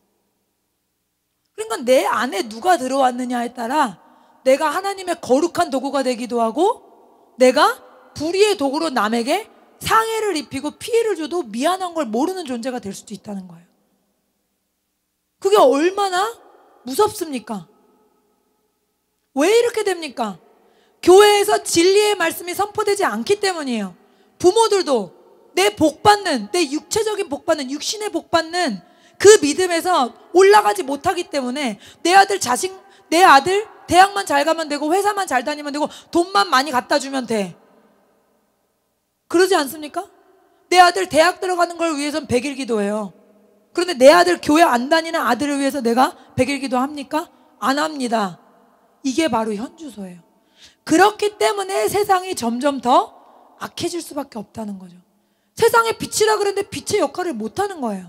그러니까 내 안에 누가 들어왔느냐에 따라 내가 하나님의 거룩한 도구가 되기도 하고, 내가 불의의 도구로 남에게 상해를 입히고 피해를 줘도 미안한 걸 모르는 존재가 될 수도 있다는 거예요. 그게 얼마나 무섭습니까? 왜 이렇게 됩니까? 교회에서 진리의 말씀이 선포되지 않기 때문이에요. 부모들도 내 복받는, 내 육체적인 복받는, 육신의 복받는 그 믿음에서 올라가지 못하기 때문에 내 아들 대학만 잘 가면 되고 회사만 잘 다니면 되고 돈만 많이 갖다 주면 돼. 그러지 않습니까? 내 아들 대학 들어가는 걸 위해서는 100일 기도해요. 그런데 내 아들 교회 안 다니는 아들을 위해서 내가 100일 기도합니까? 안 합니다. 이게 바로 현주소예요. 그렇기 때문에 세상이 점점 더 악해질 수밖에 없다는 거죠. 세상의 빛이라 그랬는데 빛의 역할을 못하는 거예요.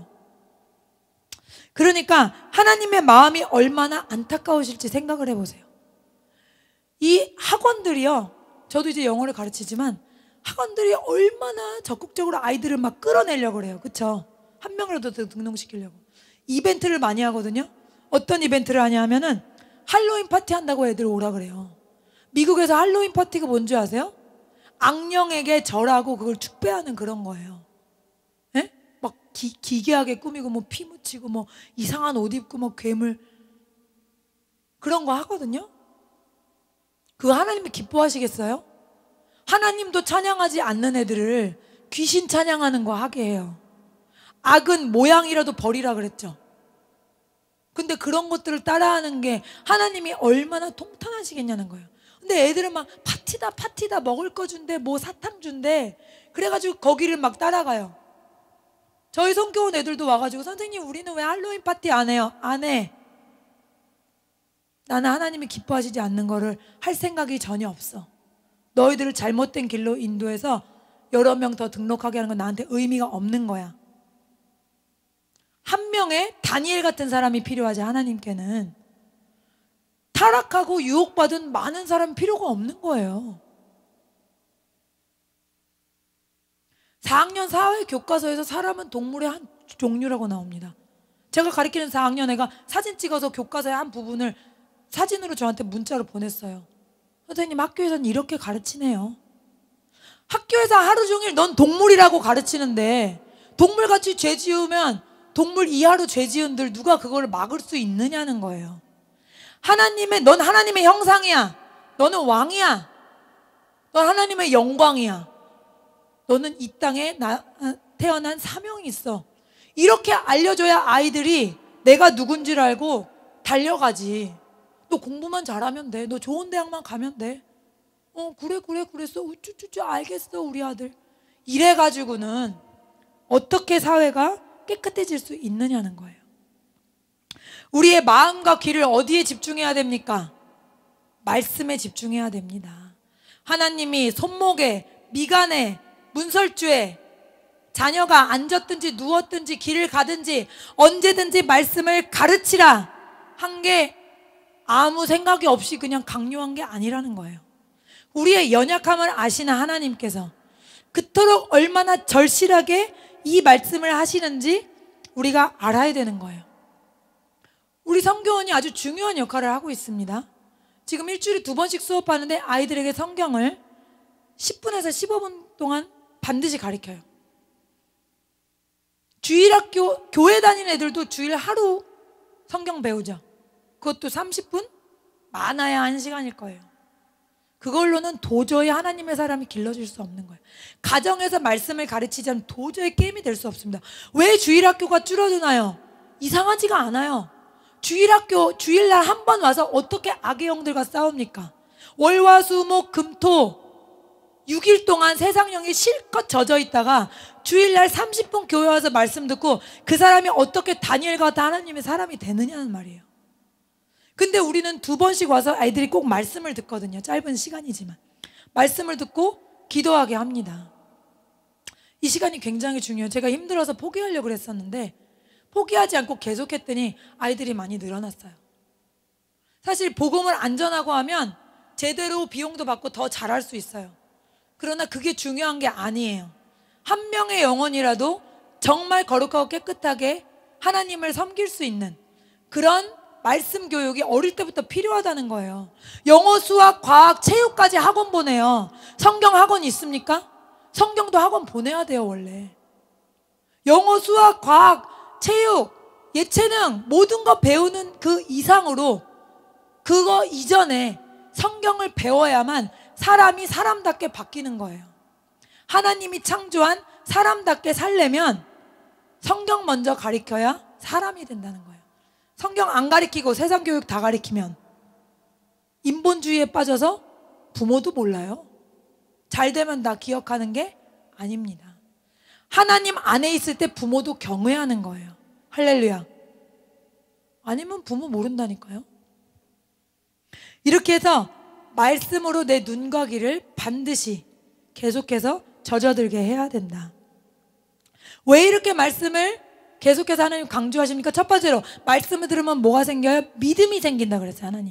그러니까 하나님의 마음이 얼마나 안타까우실지 생각을 해보세요. 이 학원들이요, 저도 이제 영어를 가르치지만 학원들이 얼마나 적극적으로 아이들을 막 끌어내려고 그래요. 그쵸? 한 명이라도 더 등록시키려고 이벤트를 많이 하거든요. 어떤 이벤트를 하냐 하면은 할로윈 파티 한다고 애들 오라 그래요. 미국에서 할로윈 파티가 뭔지 아세요? 악령에게 절하고 그걸 축배하는 그런 거예요. 에? 막 기괴하게 꾸미고 뭐 피 묻히고 뭐 이상한 옷 입고 뭐 괴물 그런 거 하거든요. 그거 하나님이 기뻐하시겠어요? 하나님도 찬양하지 않는 애들을 귀신 찬양하는 거 하게 해요. 악은 모양이라도 버리라 그랬죠. 근데 그런 것들을 따라하는 게 하나님이 얼마나 통탄하시겠냐는 거예요. 근데 애들은 막 파티다 먹을 거 준대, 뭐 사탕 준대, 그래가지고 거기를 막 따라가요. 저희 성교원 애들도 와가지고 선생님 우리는 왜 할로윈 파티 안 해요? 안 해. 나는 하나님이 기뻐하시지 않는 거를 할 생각이 전혀 없어. 너희들을 잘못된 길로 인도해서 여러 명 더 등록하게 하는 건 나한테 의미가 없는 거야. 한 명의 다니엘 같은 사람이 필요하지 하나님께는. 타락하고 유혹받은 많은 사람 필요가 없는 거예요. 4학년 사회 교과서에서 사람은 동물의 한 종류라고 나옵니다. 제가 가르치는 4학년 애가 사진 찍어서 교과서의 한 부분을 사진으로 저한테 문자로 보냈어요. 선생님 학교에서는 이렇게 가르치네요. 학교에서 하루 종일 넌 동물이라고 가르치는데 동물같이 죄 지으면 동물 이하로 죄 지은들 누가 그걸 막을 수 있느냐는 거예요. 넌 하나님의 형상이야. 너는 왕이야. 넌 하나님의 영광이야. 너는 이 땅에 태어난 사명이 있어. 이렇게 알려줘야 아이들이 내가 누군지를 알고 달려가지. 너 공부만 잘하면 돼. 너 좋은 대학만 가면 돼. 그랬어. 우쭈쭈쭈 알겠어 우리 아들. 이래가지고는 어떻게 사회가 깨끗해질 수 있느냐는 거예요. 우리의 마음과 귀를 어디에 집중해야 됩니까? 말씀에 집중해야 됩니다. 하나님이 손목에, 미간에, 문설주에 자녀가 앉았든지 누웠든지 길을 가든지 언제든지 말씀을 가르치라 한 게 아무 생각이 없이 그냥 강요한 게 아니라는 거예요. 우리의 연약함을 아시는 하나님께서 그토록 얼마나 절실하게 이 말씀을 하시는지 우리가 알아야 되는 거예요. 우리 성교원이 아주 중요한 역할을 하고 있습니다. 지금 일주일에 2번씩 수업하는데 아이들에게 성경을 10분에서 15분 동안 반드시 가르쳐요. 주일학교, 교회 다니는 애들도 주일 하루 성경 배우죠. 그것도 30분? 많아야 1시간일 거예요. 그걸로는 도저히 하나님의 사람이 길러질 수 없는 거예요. 가정에서 말씀을 가르치지 않으면 도저히 게임이 될 수 없습니다. 왜 주일학교가 줄어드나요? 이상하지가 않아요. 주일학교, 주일날 한 번 와서 어떻게 악의 영들과 싸웁니까? 월화수목금토 6일 동안 세상 영이 실컷 젖어 있다가 주일날 30분 교회 와서 말씀 듣고 그 사람이 어떻게 다니엘 같은 하나님의 사람이 되느냐는 말이에요. 근데 우리는 2번씩 와서 아이들이 꼭 말씀을 듣거든요. 짧은 시간이지만 말씀을 듣고 기도하게 합니다. 이 시간이 굉장히 중요해요. 제가 힘들어서 포기하려고 그랬었는데 포기하지 않고 계속했더니 아이들이 많이 늘어났어요. 사실 복음을 안전하고 하면 제대로 비용도 받고 더 잘할 수 있어요. 그러나 그게 중요한 게 아니에요. 한 명의 영혼이라도 정말 거룩하고 깨끗하게 하나님을 섬길 수 있는 그런 말씀 교육이 어릴 때부터 필요하다는 거예요. 영어, 수학, 과학, 체육까지 학원 보내요. 성경 학원 있습니까? 성경도 학원 보내야 돼요. 원래 영어, 수학, 과학, 체육, 예체능 모든 거 배우는 그 이상으로 그거 이전에 성경을 배워야만 사람이 사람답게 바뀌는 거예요. 하나님이 창조한 사람답게 살려면 성경 먼저 가르쳐야 사람이 된다는 거예요. 성경 안 가르치고 세상 교육 다 가르치면 인본주의에 빠져서 부모도 몰라요. 잘 되면 다 기억하는 게 아닙니다. 하나님 안에 있을 때 부모도 경외하는 거예요. 할렐루야. 아니면 부모 모른다니까요. 이렇게 해서 말씀으로 내 눈과 귀를 반드시 계속해서 젖어들게 해야 된다. 왜 이렇게 말씀을 계속해서 하나님 강조하십니까? 첫 번째로 말씀을 들으면 뭐가 생겨요? 믿음이 생긴다 그랬어요. 하나님이.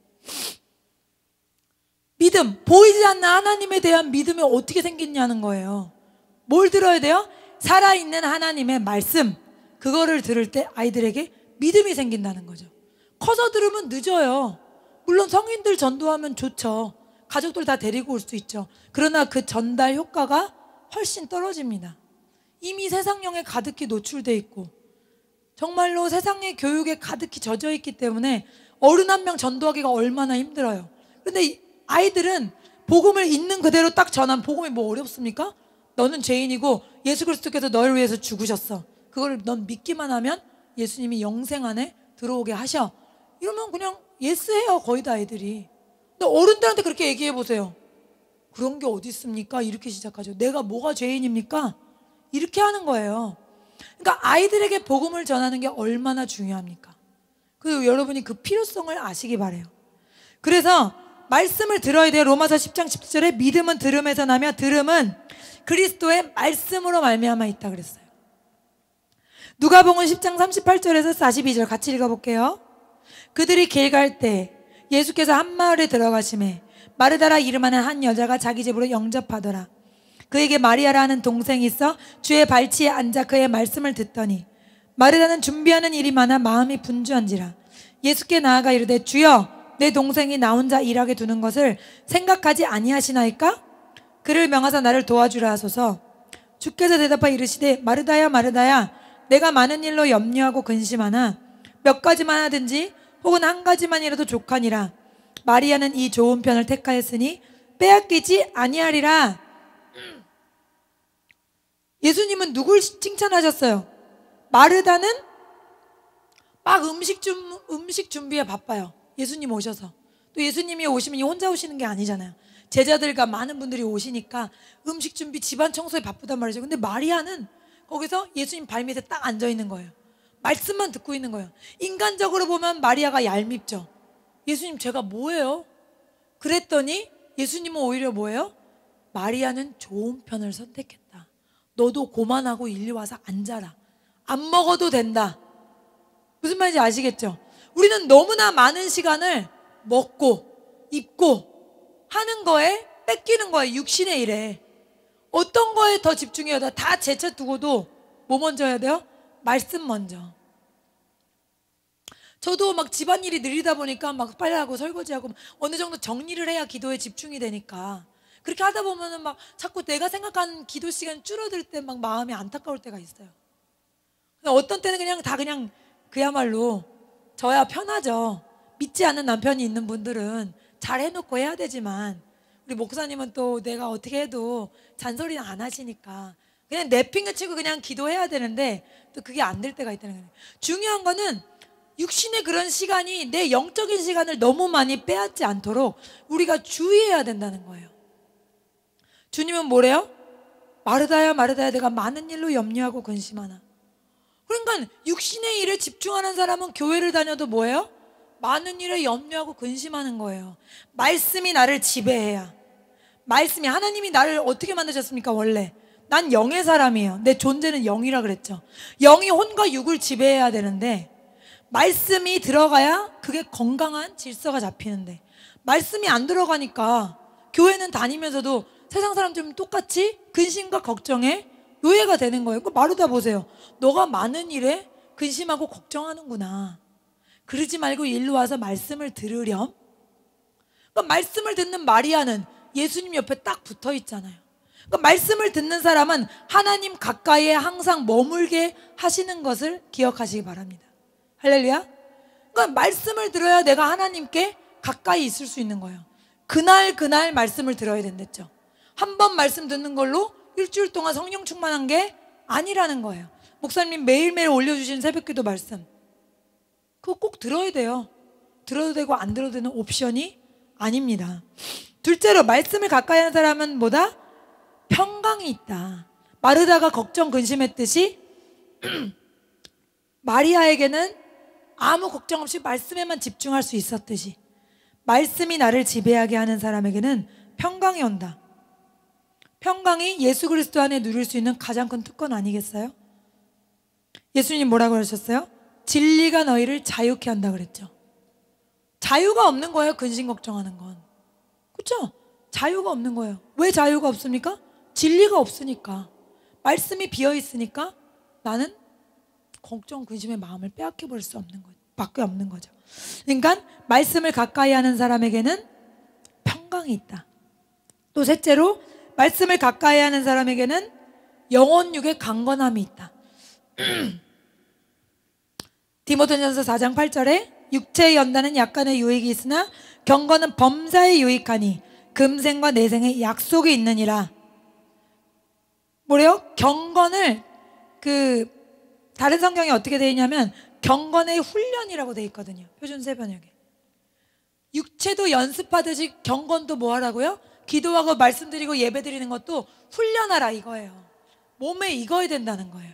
믿음, 보이지 않는 하나님에 대한 믿음이 어떻게 생기냐는 거예요. 뭘 들어야 돼요? 살아있는 하나님의 말씀, 그거를 들을 때 아이들에게 믿음이 생긴다는 거죠. 커서 들으면 늦어요. 물론 성인들 전도하면 좋죠. 가족들 다 데리고 올 수 있죠. 그러나 그 전달 효과가 훨씬 떨어집니다. 이미 세상령에 가득히 노출돼 있고 정말로 세상의 교육에 가득히 젖어 있기 때문에 어른 한 명 전도하기가 얼마나 힘들어요. 그런데 아이들은 복음을 있는 그대로 딱 전하면 복음이 뭐 어렵습니까? 너는 죄인이고 예수 그리스도께서 너를 위해서 죽으셨어. 그걸 넌 믿기만 하면 예수님이 영생 안에 들어오게 하셔. 이러면 그냥 예스해요. 거의 다 애들이. 근데 어른들한테 그렇게 얘기해 보세요. 그런 게 어디 있습니까? 이렇게 시작하죠. 내가 뭐가 죄인입니까? 이렇게 하는 거예요. 그러니까 아이들에게 복음을 전하는 게 얼마나 중요합니까? 그리고 여러분이 그 필요성을 아시기 바래요. 그래서 말씀을 들어야 돼요. 로마서 10장 17절에 믿음은 들음에서 나며 들음은 그리스도의 말씀으로 말미암아 있다 그랬어요. 누가복음 10장 38절에서 42절 같이 읽어볼게요. 그들이 길 갈 때 예수께서 한 마을에 들어가심에 마르다라 이름하는 한 여자가 자기 집으로 영접하더라. 그에게 마리아라 하는 동생이 있어 주의 발치에 앉아 그의 말씀을 듣더니 마르다는 준비하는 일이 많아 마음이 분주한지라 예수께 나아가 이르되 주여 내 동생이 나 혼자 일하게 두는 것을 생각하지 아니하시나이까? 그를 명하사 나를 도와주라 하소서. 주께서 대답하여 이르시되 마르다야 마르다야 내가 많은 일로 염려하고 근심하나 몇 가지만 하든지 혹은 한 가지만이라도 족하니라. 마리아는 이 좋은 편을 택하였으니 빼앗기지 아니하리라. 예수님은 누굴 칭찬하셨어요? 마르다는 막 음식 준비에 바빠요. 예수님 오셔서. 또 예수님이 오시면 혼자 오시는 게 아니잖아요. 제자들과 많은 분들이 오시니까 음식 준비, 집안 청소에 바쁘단 말이죠. 근데 마리아는 거기서 예수님 발밑에 딱 앉아 있는 거예요. 말씀만 듣고 있는 거예요. 인간적으로 보면 마리아가 얄밉죠. 예수님 제가 뭐예요? 그랬더니 예수님은 오히려 뭐예요? 마리아는 좋은 편을 선택했다. 너도 고만하고 일리 와서 앉아라. 안 먹어도 된다. 무슨 말인지 아시겠죠? 우리는 너무나 많은 시간을 먹고 입고 하는 거에 뺏기는 거예요. 육신의 일에. 어떤 거에 더 집중해야 돼? 다 제쳐 두고도 뭐 먼저 해야 돼요? 말씀 먼저. 저도 막 집안일이 느리다 보니까 막 빨리 하고 설거지하고 어느 정도 정리를 해야 기도에 집중이 되니까 그렇게 하다 보면은 막 자꾸 내가 생각하는 기도 시간 줄어들 때 막 마음이 안타까울 때가 있어요. 어떤 때는 그냥 다 그냥 그야말로 저야 편하죠. 믿지 않는 남편이 있는 분들은 잘 해놓고 해야 되지만 우리 목사님은 또 내가 어떻게 해도 잔소리는 안 하시니까 그냥 내팽개치고 그냥 기도해야 되는데 또 그게 안 될 때가 있다는 거예요. 중요한 거는 육신의 그런 시간이 내 영적인 시간을 너무 많이 빼앗지 않도록 우리가 주의해야 된다는 거예요. 주님은 뭐래요? 마르다야 마르다야 내가 많은 일로 염려하고 근심하나. 그러니까 육신의 일에 집중하는 사람은 교회를 다녀도 뭐예요? 많은 일에 염려하고 근심하는 거예요. 말씀이 나를 지배해야. 말씀이 하나님이 나를 어떻게 만드셨습니까? 원래 난 영의 사람이에요. 내 존재는 영이라 그랬죠. 영이 혼과 육을 지배해야 되는데 말씀이 들어가야 그게 건강한 질서가 잡히는데 말씀이 안 들어가니까 교회는 다니면서도 세상 사람들은 똑같이 근심과 걱정에 노예가 되는 거예요. 마르다 보세요. 너가 많은 일에 근심하고 걱정하는구나. 그러지 말고 일로 와서 말씀을 들으렴. 그러니까 말씀을 듣는 마리아는 예수님 옆에 딱 붙어 있잖아요. 그러니까 말씀을 듣는 사람은 하나님 가까이에 항상 머물게 하시는 것을 기억하시기 바랍니다. 할렐루야. 그러니까 말씀을 들어야 내가 하나님께 가까이 있을 수 있는 거예요. 그날 말씀을 들어야 된댔죠. 한 번 말씀 듣는 걸로 일주일 동안 성령 충만한 게 아니라는 거예요. 목사님 매일매일 올려주신 새벽기도 말씀 그거 꼭 들어야 돼요. 들어도 되고 안 들어도 되는 옵션이 아닙니다. 둘째로 말씀을 가까이 하는 사람은 뭐다? 평강이 있다. 마르다가 걱정 근심했듯이 마리아에게는 아무 걱정 없이 말씀에만 집중할 수 있었듯이 말씀이 나를 지배하게 하는 사람에게는 평강이 온다. 평강이 예수 그리스도 안에 누릴 수 있는 가장 큰 특권 아니겠어요? 예수님 뭐라고 하셨어요? 진리가 너희를 자유케 한다 그랬죠. 자유가 없는 거예요. 근심 걱정하는 건. 그렇죠? 자유가 없는 거예요. 왜 자유가 없습니까? 진리가 없으니까. 말씀이 비어 있으니까 나는 걱정 근심의 마음을 빼앗겨 버릴 수 없는 거죠. 밖에 없는 거죠. 그러니까 말씀을 가까이 하는 사람에게는 평강이 있다. 또 셋째로 말씀을 가까이 하는 사람에게는 영혼육의 강건함이 있다. 디모데전서 4장 8절에 육체의 연단은 약간의 유익이 있으나 경건은 범사에 유익하니 금생과 내생의 약속이 있느니라. 뭐래요? 경건을 다른 성경에 어떻게 되어 있냐면 경건의 훈련이라고 되어 있거든요. 표준세 번역에. 육체도 연습하듯이 경건도 뭐 하라고요? 기도하고 말씀드리고 예배드리는 것도 훈련하라 이거예요. 몸에 익어야 된다는 거예요.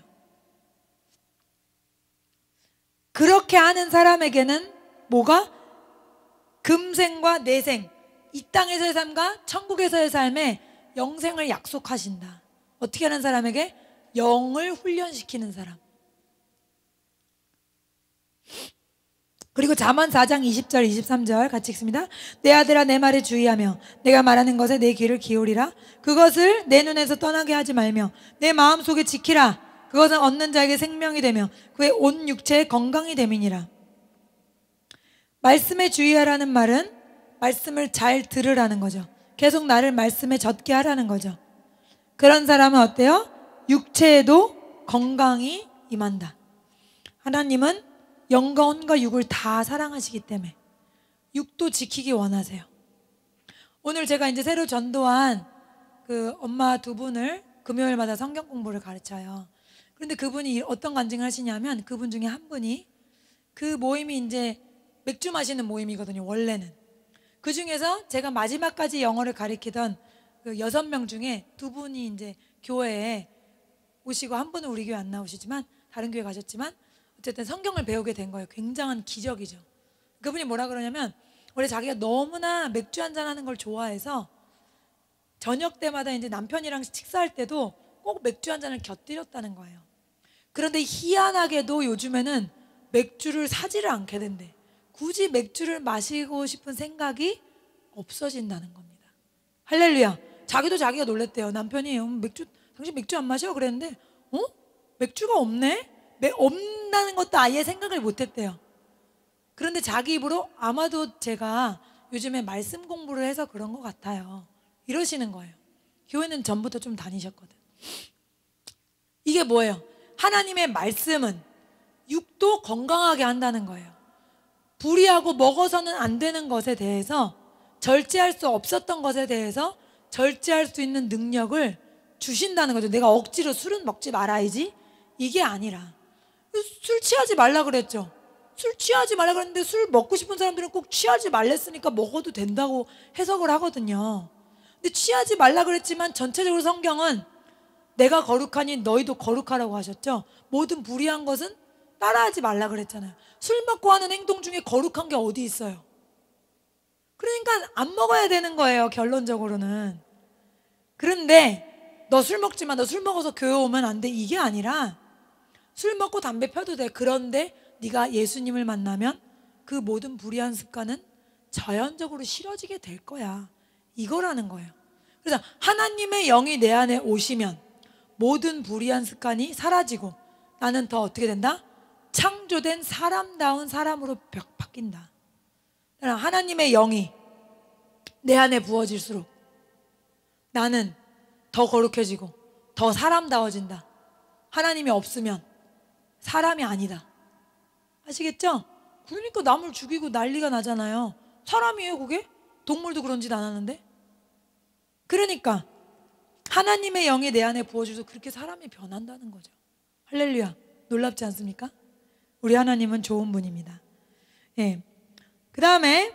그렇게 하는 사람에게는 뭐가? 금생과 내생, 이 땅에서의 삶과 천국에서의 삶에 영생을 약속하신다. 어떻게 하는 사람에게? 영을 훈련시키는 사람. 그리고 잠언 4장 20절 23절 같이 읽습니다. 내 아들아 내 말에 주의하며 내가 말하는 것에 내 귀를 기울이라. 그것을 내 눈에서 떠나게 하지 말며 내 마음속에 지키라. 그것은 얻는 자에게 생명이 되며 그의 온 육체의 건강이 됨이니라. 말씀에 주의하라는 말은 말씀을 잘 들으라는 거죠. 계속 나를 말씀에 젖게 하라는 거죠. 그런 사람은 어때요? 육체에도 건강이 임한다. 하나님은 영과 혼과 육을 다 사랑하시기 때문에 육도 지키기 원하세요. 오늘 제가 이제 새로 전도한 그 엄마 두 분을 금요일마다 성경 공부를 가르쳐요. 그런데 그분이 어떤 간증을 하시냐면 그분 중에 한 분이 그 모임이 이제 맥주 마시는 모임이거든요. 원래는. 그 중에서 제가 마지막까지 영어를 가르치던 그 6명 중에 2분이 이제 교회에 오시고 한 분은 우리 교회 안 나오시지만 다른 교회 가셨지만 어쨌든 성경을 배우게 된 거예요. 굉장한 기적이죠. 그분이 뭐라 그러냐면 원래 자기가 너무나 맥주 한잔 하는 걸 좋아해서 저녁 때마다 이제 남편이랑 식사할 때도 꼭 맥주 한 잔을 곁들였다는 거예요. 그런데 희한하게도 요즘에는 맥주를 사지를 않게 된대. 굳이 맥주를 마시고 싶은 생각이 없어진다는 겁니다. 할렐루야. 자기도 자기가 놀랬대요. 남편이 당신 맥주 안 마셔? 그랬는데 맥주가 없네? 없다는 것도 아예 생각을 못했대요. 그런데 자기 입으로 아마도 제가 요즘에 말씀 공부를 해서 그런 것 같아요, 이러시는 거예요. 교회는 전부터 좀 다니셨거든. 이게 뭐예요? 하나님의 말씀은 육도 건강하게 한다는 거예요. 불의하고 먹어서는 안 되는 것에 대해서, 절제할 수 없었던 것에 대해서 절제할 수 있는 능력을 주신다는 거죠. 내가 억지로 술은 먹지 말아야지, 이게 아니라. 술 취하지 말라 그랬죠. 술 취하지 말라 그랬는데 술 먹고 싶은 사람들은 꼭 취하지 말랬으니까 먹어도 된다고 해석을 하거든요. 근데 취하지 말라 그랬지만 전체적으로 성경은 내가 거룩하니 너희도 거룩하라고 하셨죠. 모든 불의한 것은 따라하지 말라 그랬잖아요. 술 먹고 하는 행동 중에 거룩한 게 어디 있어요? 그러니까 안 먹어야 되는 거예요, 결론적으로는. 그런데 너 술 먹지 마, 너 술 먹어서 교회 오면 안 돼, 이게 아니라 술 먹고 담배 펴도 돼. 그런데 네가 예수님을 만나면 그 모든 불의한 습관은 자연적으로 싫어지게 될 거야, 이거라는 거예요. 그래서 하나님의 영이 내 안에 오시면 모든 불의한 습관이 사라지고 나는 더 어떻게 된다? 창조된 사람다운 사람으로 바뀐다. 하나님의 영이 내 안에 부어질수록 나는 더 거룩해지고 더 사람다워진다. 하나님이 없으면 사람이 아니다. 아시겠죠? 그러니까 남을 죽이고 난리가 나잖아요. 사람이에요, 그게? 동물도 그런 짓 안 하는데. 그러니까 하나님의 영이 내 안에 부어져서 그렇게 사람이 변한다는 거죠. 할렐루야. 놀랍지 않습니까? 우리 하나님은 좋은 분입니다. 예. 그 다음에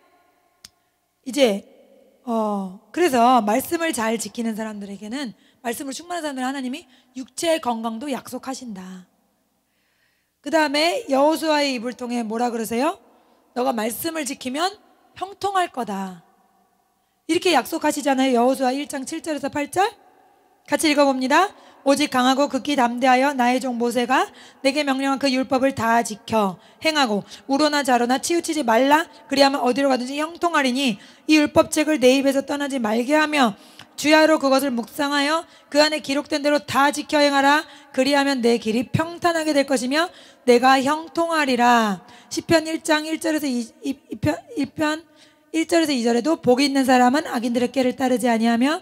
이제 그래서 말씀을 잘 지키는 사람들에게는, 말씀을 충만한 사람들은 하나님이 육체의 건강도 약속하신다. 그 다음에 여호수아의 입을 통해 뭐라 그러세요? 너가 말씀을 지키면 형통할 거다, 이렇게 약속하시잖아요. 여호수아 1장 7절에서 8절 같이 읽어봅니다. 오직 강하고 극히 담대하여 나의 종 모세가 내게 명령한 그 율법을 다 지켜 행하고 우로나 좌로나 치우치지 말라. 그리하면 어디로 가든지 형통하리니 이 율법책을 내 입에서 떠나지 말게 하며 주야로 그것을 묵상하여 그 안에 기록된 대로 다 지켜 행하라. 그리하면 내 길이 평탄하게 될 것이며 내가 형통하리라. 시편 1장 1절에서 1절에서 2절에도 복이 있는 사람은 악인들의 꾀를 따르지 아니하며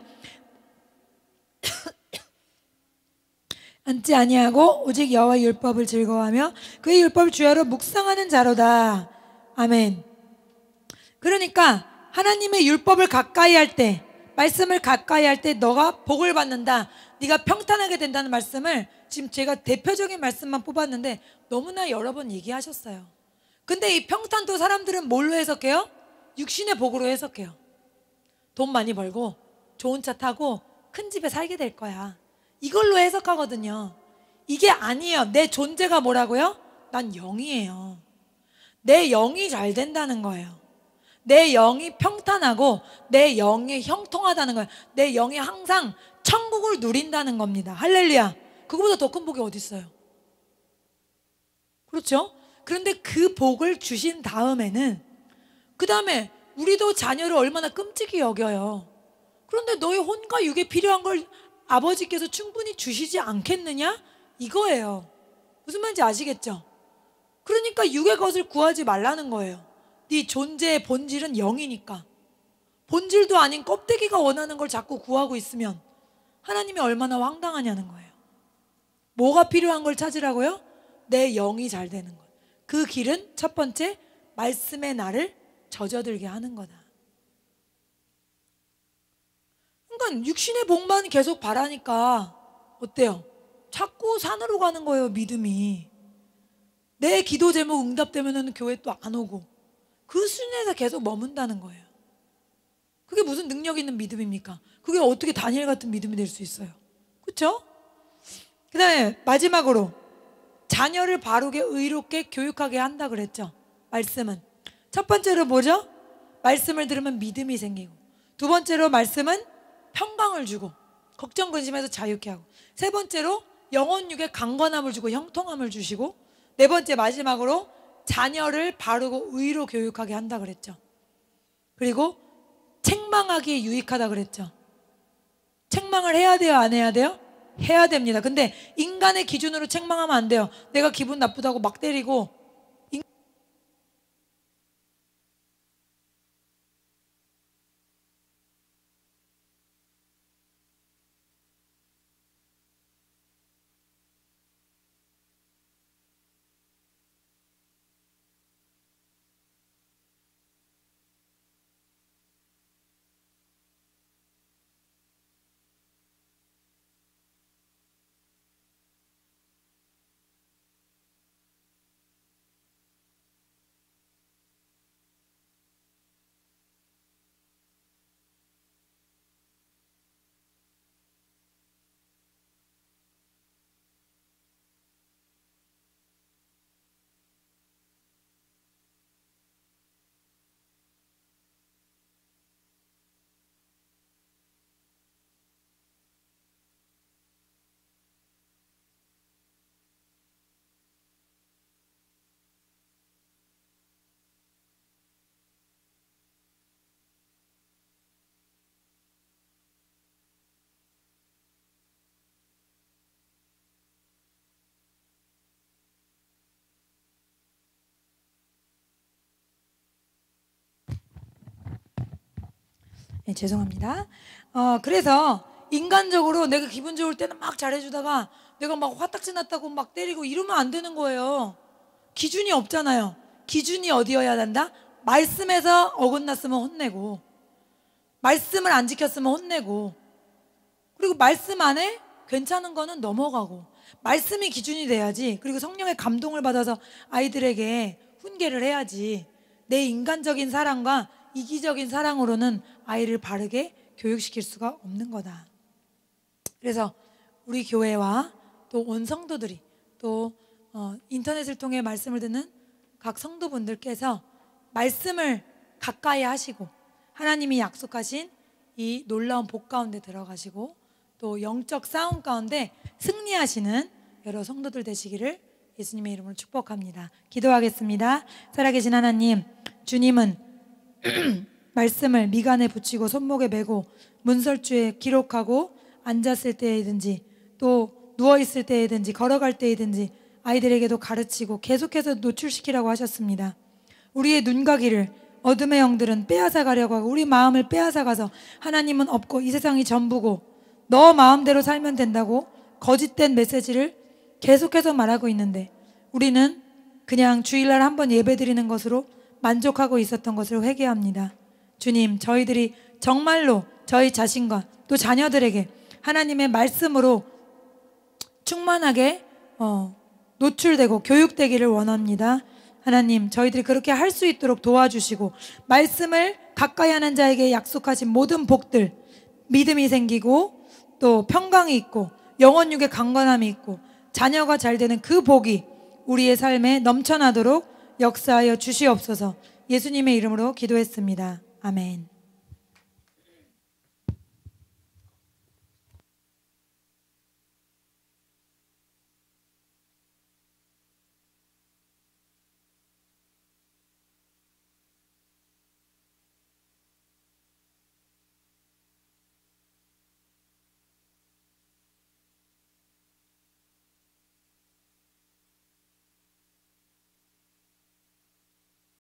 앉지 아니하고 오직 여호와의 율법을 즐거워하며 그의 율법을 주야로 묵상하는 자로다. 아멘. 그러니까 하나님의 율법을 가까이 할 때, 말씀을 가까이 할 때 너가 복을 받는다, 네가 평탄하게 된다는 말씀을 지금 제가 대표적인 말씀만 뽑았는데 너무나 여러 번 얘기하셨어요. 근데 이 평탄도 사람들은 뭘로 해석해요? 육신의 복으로 해석해요. 돈 많이 벌고 좋은 차 타고 큰 집에 살게 될 거야, 이걸로 해석하거든요. 이게 아니에요. 내 존재가 뭐라고요? 난 영이에요. 내 영이 잘 된다는 거예요. 내 영이 평탄하고 내 영이 형통하다는 거예요. 내 영이 항상 천국을 누린다는 겁니다. 할렐루야. 그거보다 더 큰 복이 어디 있어요? 그렇죠? 그런데 그 복을 주신 다음에는 그 다음에 우리도 자녀를 얼마나 끔찍이 여겨요. 그런데 너의 혼과 육에 필요한 걸 아버지께서 충분히 주시지 않겠느냐? 이거예요. 무슨 말인지 아시겠죠? 그러니까 육의 것을 구하지 말라는 거예요. 네 존재의 본질은 영이니까. 본질도 아닌 껍데기가 원하는 걸 자꾸 구하고 있으면 하나님이 얼마나 황당하냐는 거예요. 뭐가 필요한 걸 찾으라고요? 내 영이 잘 되는 것. 그 길은 첫 번째, 말씀의 나를 젖어들게 하는 거다. 그러니까 육신의 복만 계속 바라니까 어때요? 자꾸 산으로 가는 거예요, 믿음이. 내 기도 제목 응답되면 교회 또 안 오고 그 수준에서 계속 머문다는 거예요. 그게 무슨 능력 있는 믿음입니까? 그게 어떻게 다니엘 같은 믿음이 될 수 있어요? 그렇죠? 그 다음에 마지막으로 자녀를 바르게 의롭게 교육하게 한다 그랬죠. 말씀은 첫 번째로 뭐죠? 말씀을 들으면 믿음이 생기고, 두 번째로 말씀은 평강을 주고 걱정 근심에서 자유케 하고, 세 번째로 영혼육에 강건함을 주고 형통함을 주시고, 네 번째 마지막으로 자녀를 바르고 의로 교육하게 한다 그랬죠. 그리고 책망하기에 유익하다 그랬죠. 책망을 해야 돼요, 안 해야 돼요? 해야 됩니다. 근데 인간의 기준으로 책망하면 안 돼요. 내가 기분 나쁘다고 막 때리고. 네, 죄송합니다. 그래서 인간적으로 내가 기분 좋을 때는 막 잘해주다가 내가 막 화딱지 났다고 막 때리고 이러면 안 되는 거예요. 기준이 없잖아요. 기준이 어디여야 한다? 말씀에서 어긋났으면 혼내고, 말씀을 안 지켰으면 혼내고, 그리고 말씀 안에 괜찮은 거는 넘어가고, 말씀이 기준이 돼야지. 그리고 성령의 감동을 받아서 아이들에게 훈계를 해야지. 내 인간적인 사랑과 이기적인 사랑으로는 아이를 바르게 교육시킬 수가 없는 거다. 그래서 우리 교회와 또 온 성도들이, 또 인터넷을 통해 말씀을 듣는 각 성도분들께서 말씀을 가까이 하시고 하나님이 약속하신 이 놀라운 복 가운데 들어가시고 또 영적 싸움 가운데 승리하시는 여러 성도들 되시기를 예수님의 이름으로 축복합니다. 기도하겠습니다. 살아계신 하나님, 주님은 말씀을 미간에 붙이고 손목에 메고 문설주에 기록하고 앉았을 때이든지 또 누워있을 때이든지 걸어갈 때이든지 아이들에게도 가르치고 계속해서 노출시키라고 하셨습니다. 우리의 눈과 귀를 어둠의 영들은 빼앗아가려고 하고 우리 마음을 빼앗아가서 하나님은 없고 이 세상이 전부고 너 마음대로 살면 된다고 거짓된 메시지를 계속해서 말하고 있는데 우리는 그냥 주일날 한번 예배드리는 것으로 만족하고 있었던 것을 회개합니다. 주님, 저희들이 정말로 저희 자신과 또 자녀들에게 하나님의 말씀으로 충만하게 노출되고 교육되기를 원합니다. 하나님, 저희들이 그렇게 할 수 있도록 도와주시고 말씀을 가까이 하는 자에게 약속하신 모든 복들, 믿음이 생기고 또 평강이 있고 영혼육의 강건함이 있고 자녀가 잘 되는 그 복이 우리의 삶에 넘쳐나도록 역사하여 주시옵소서. 예수님의 이름으로 기도했습니다. 아멘.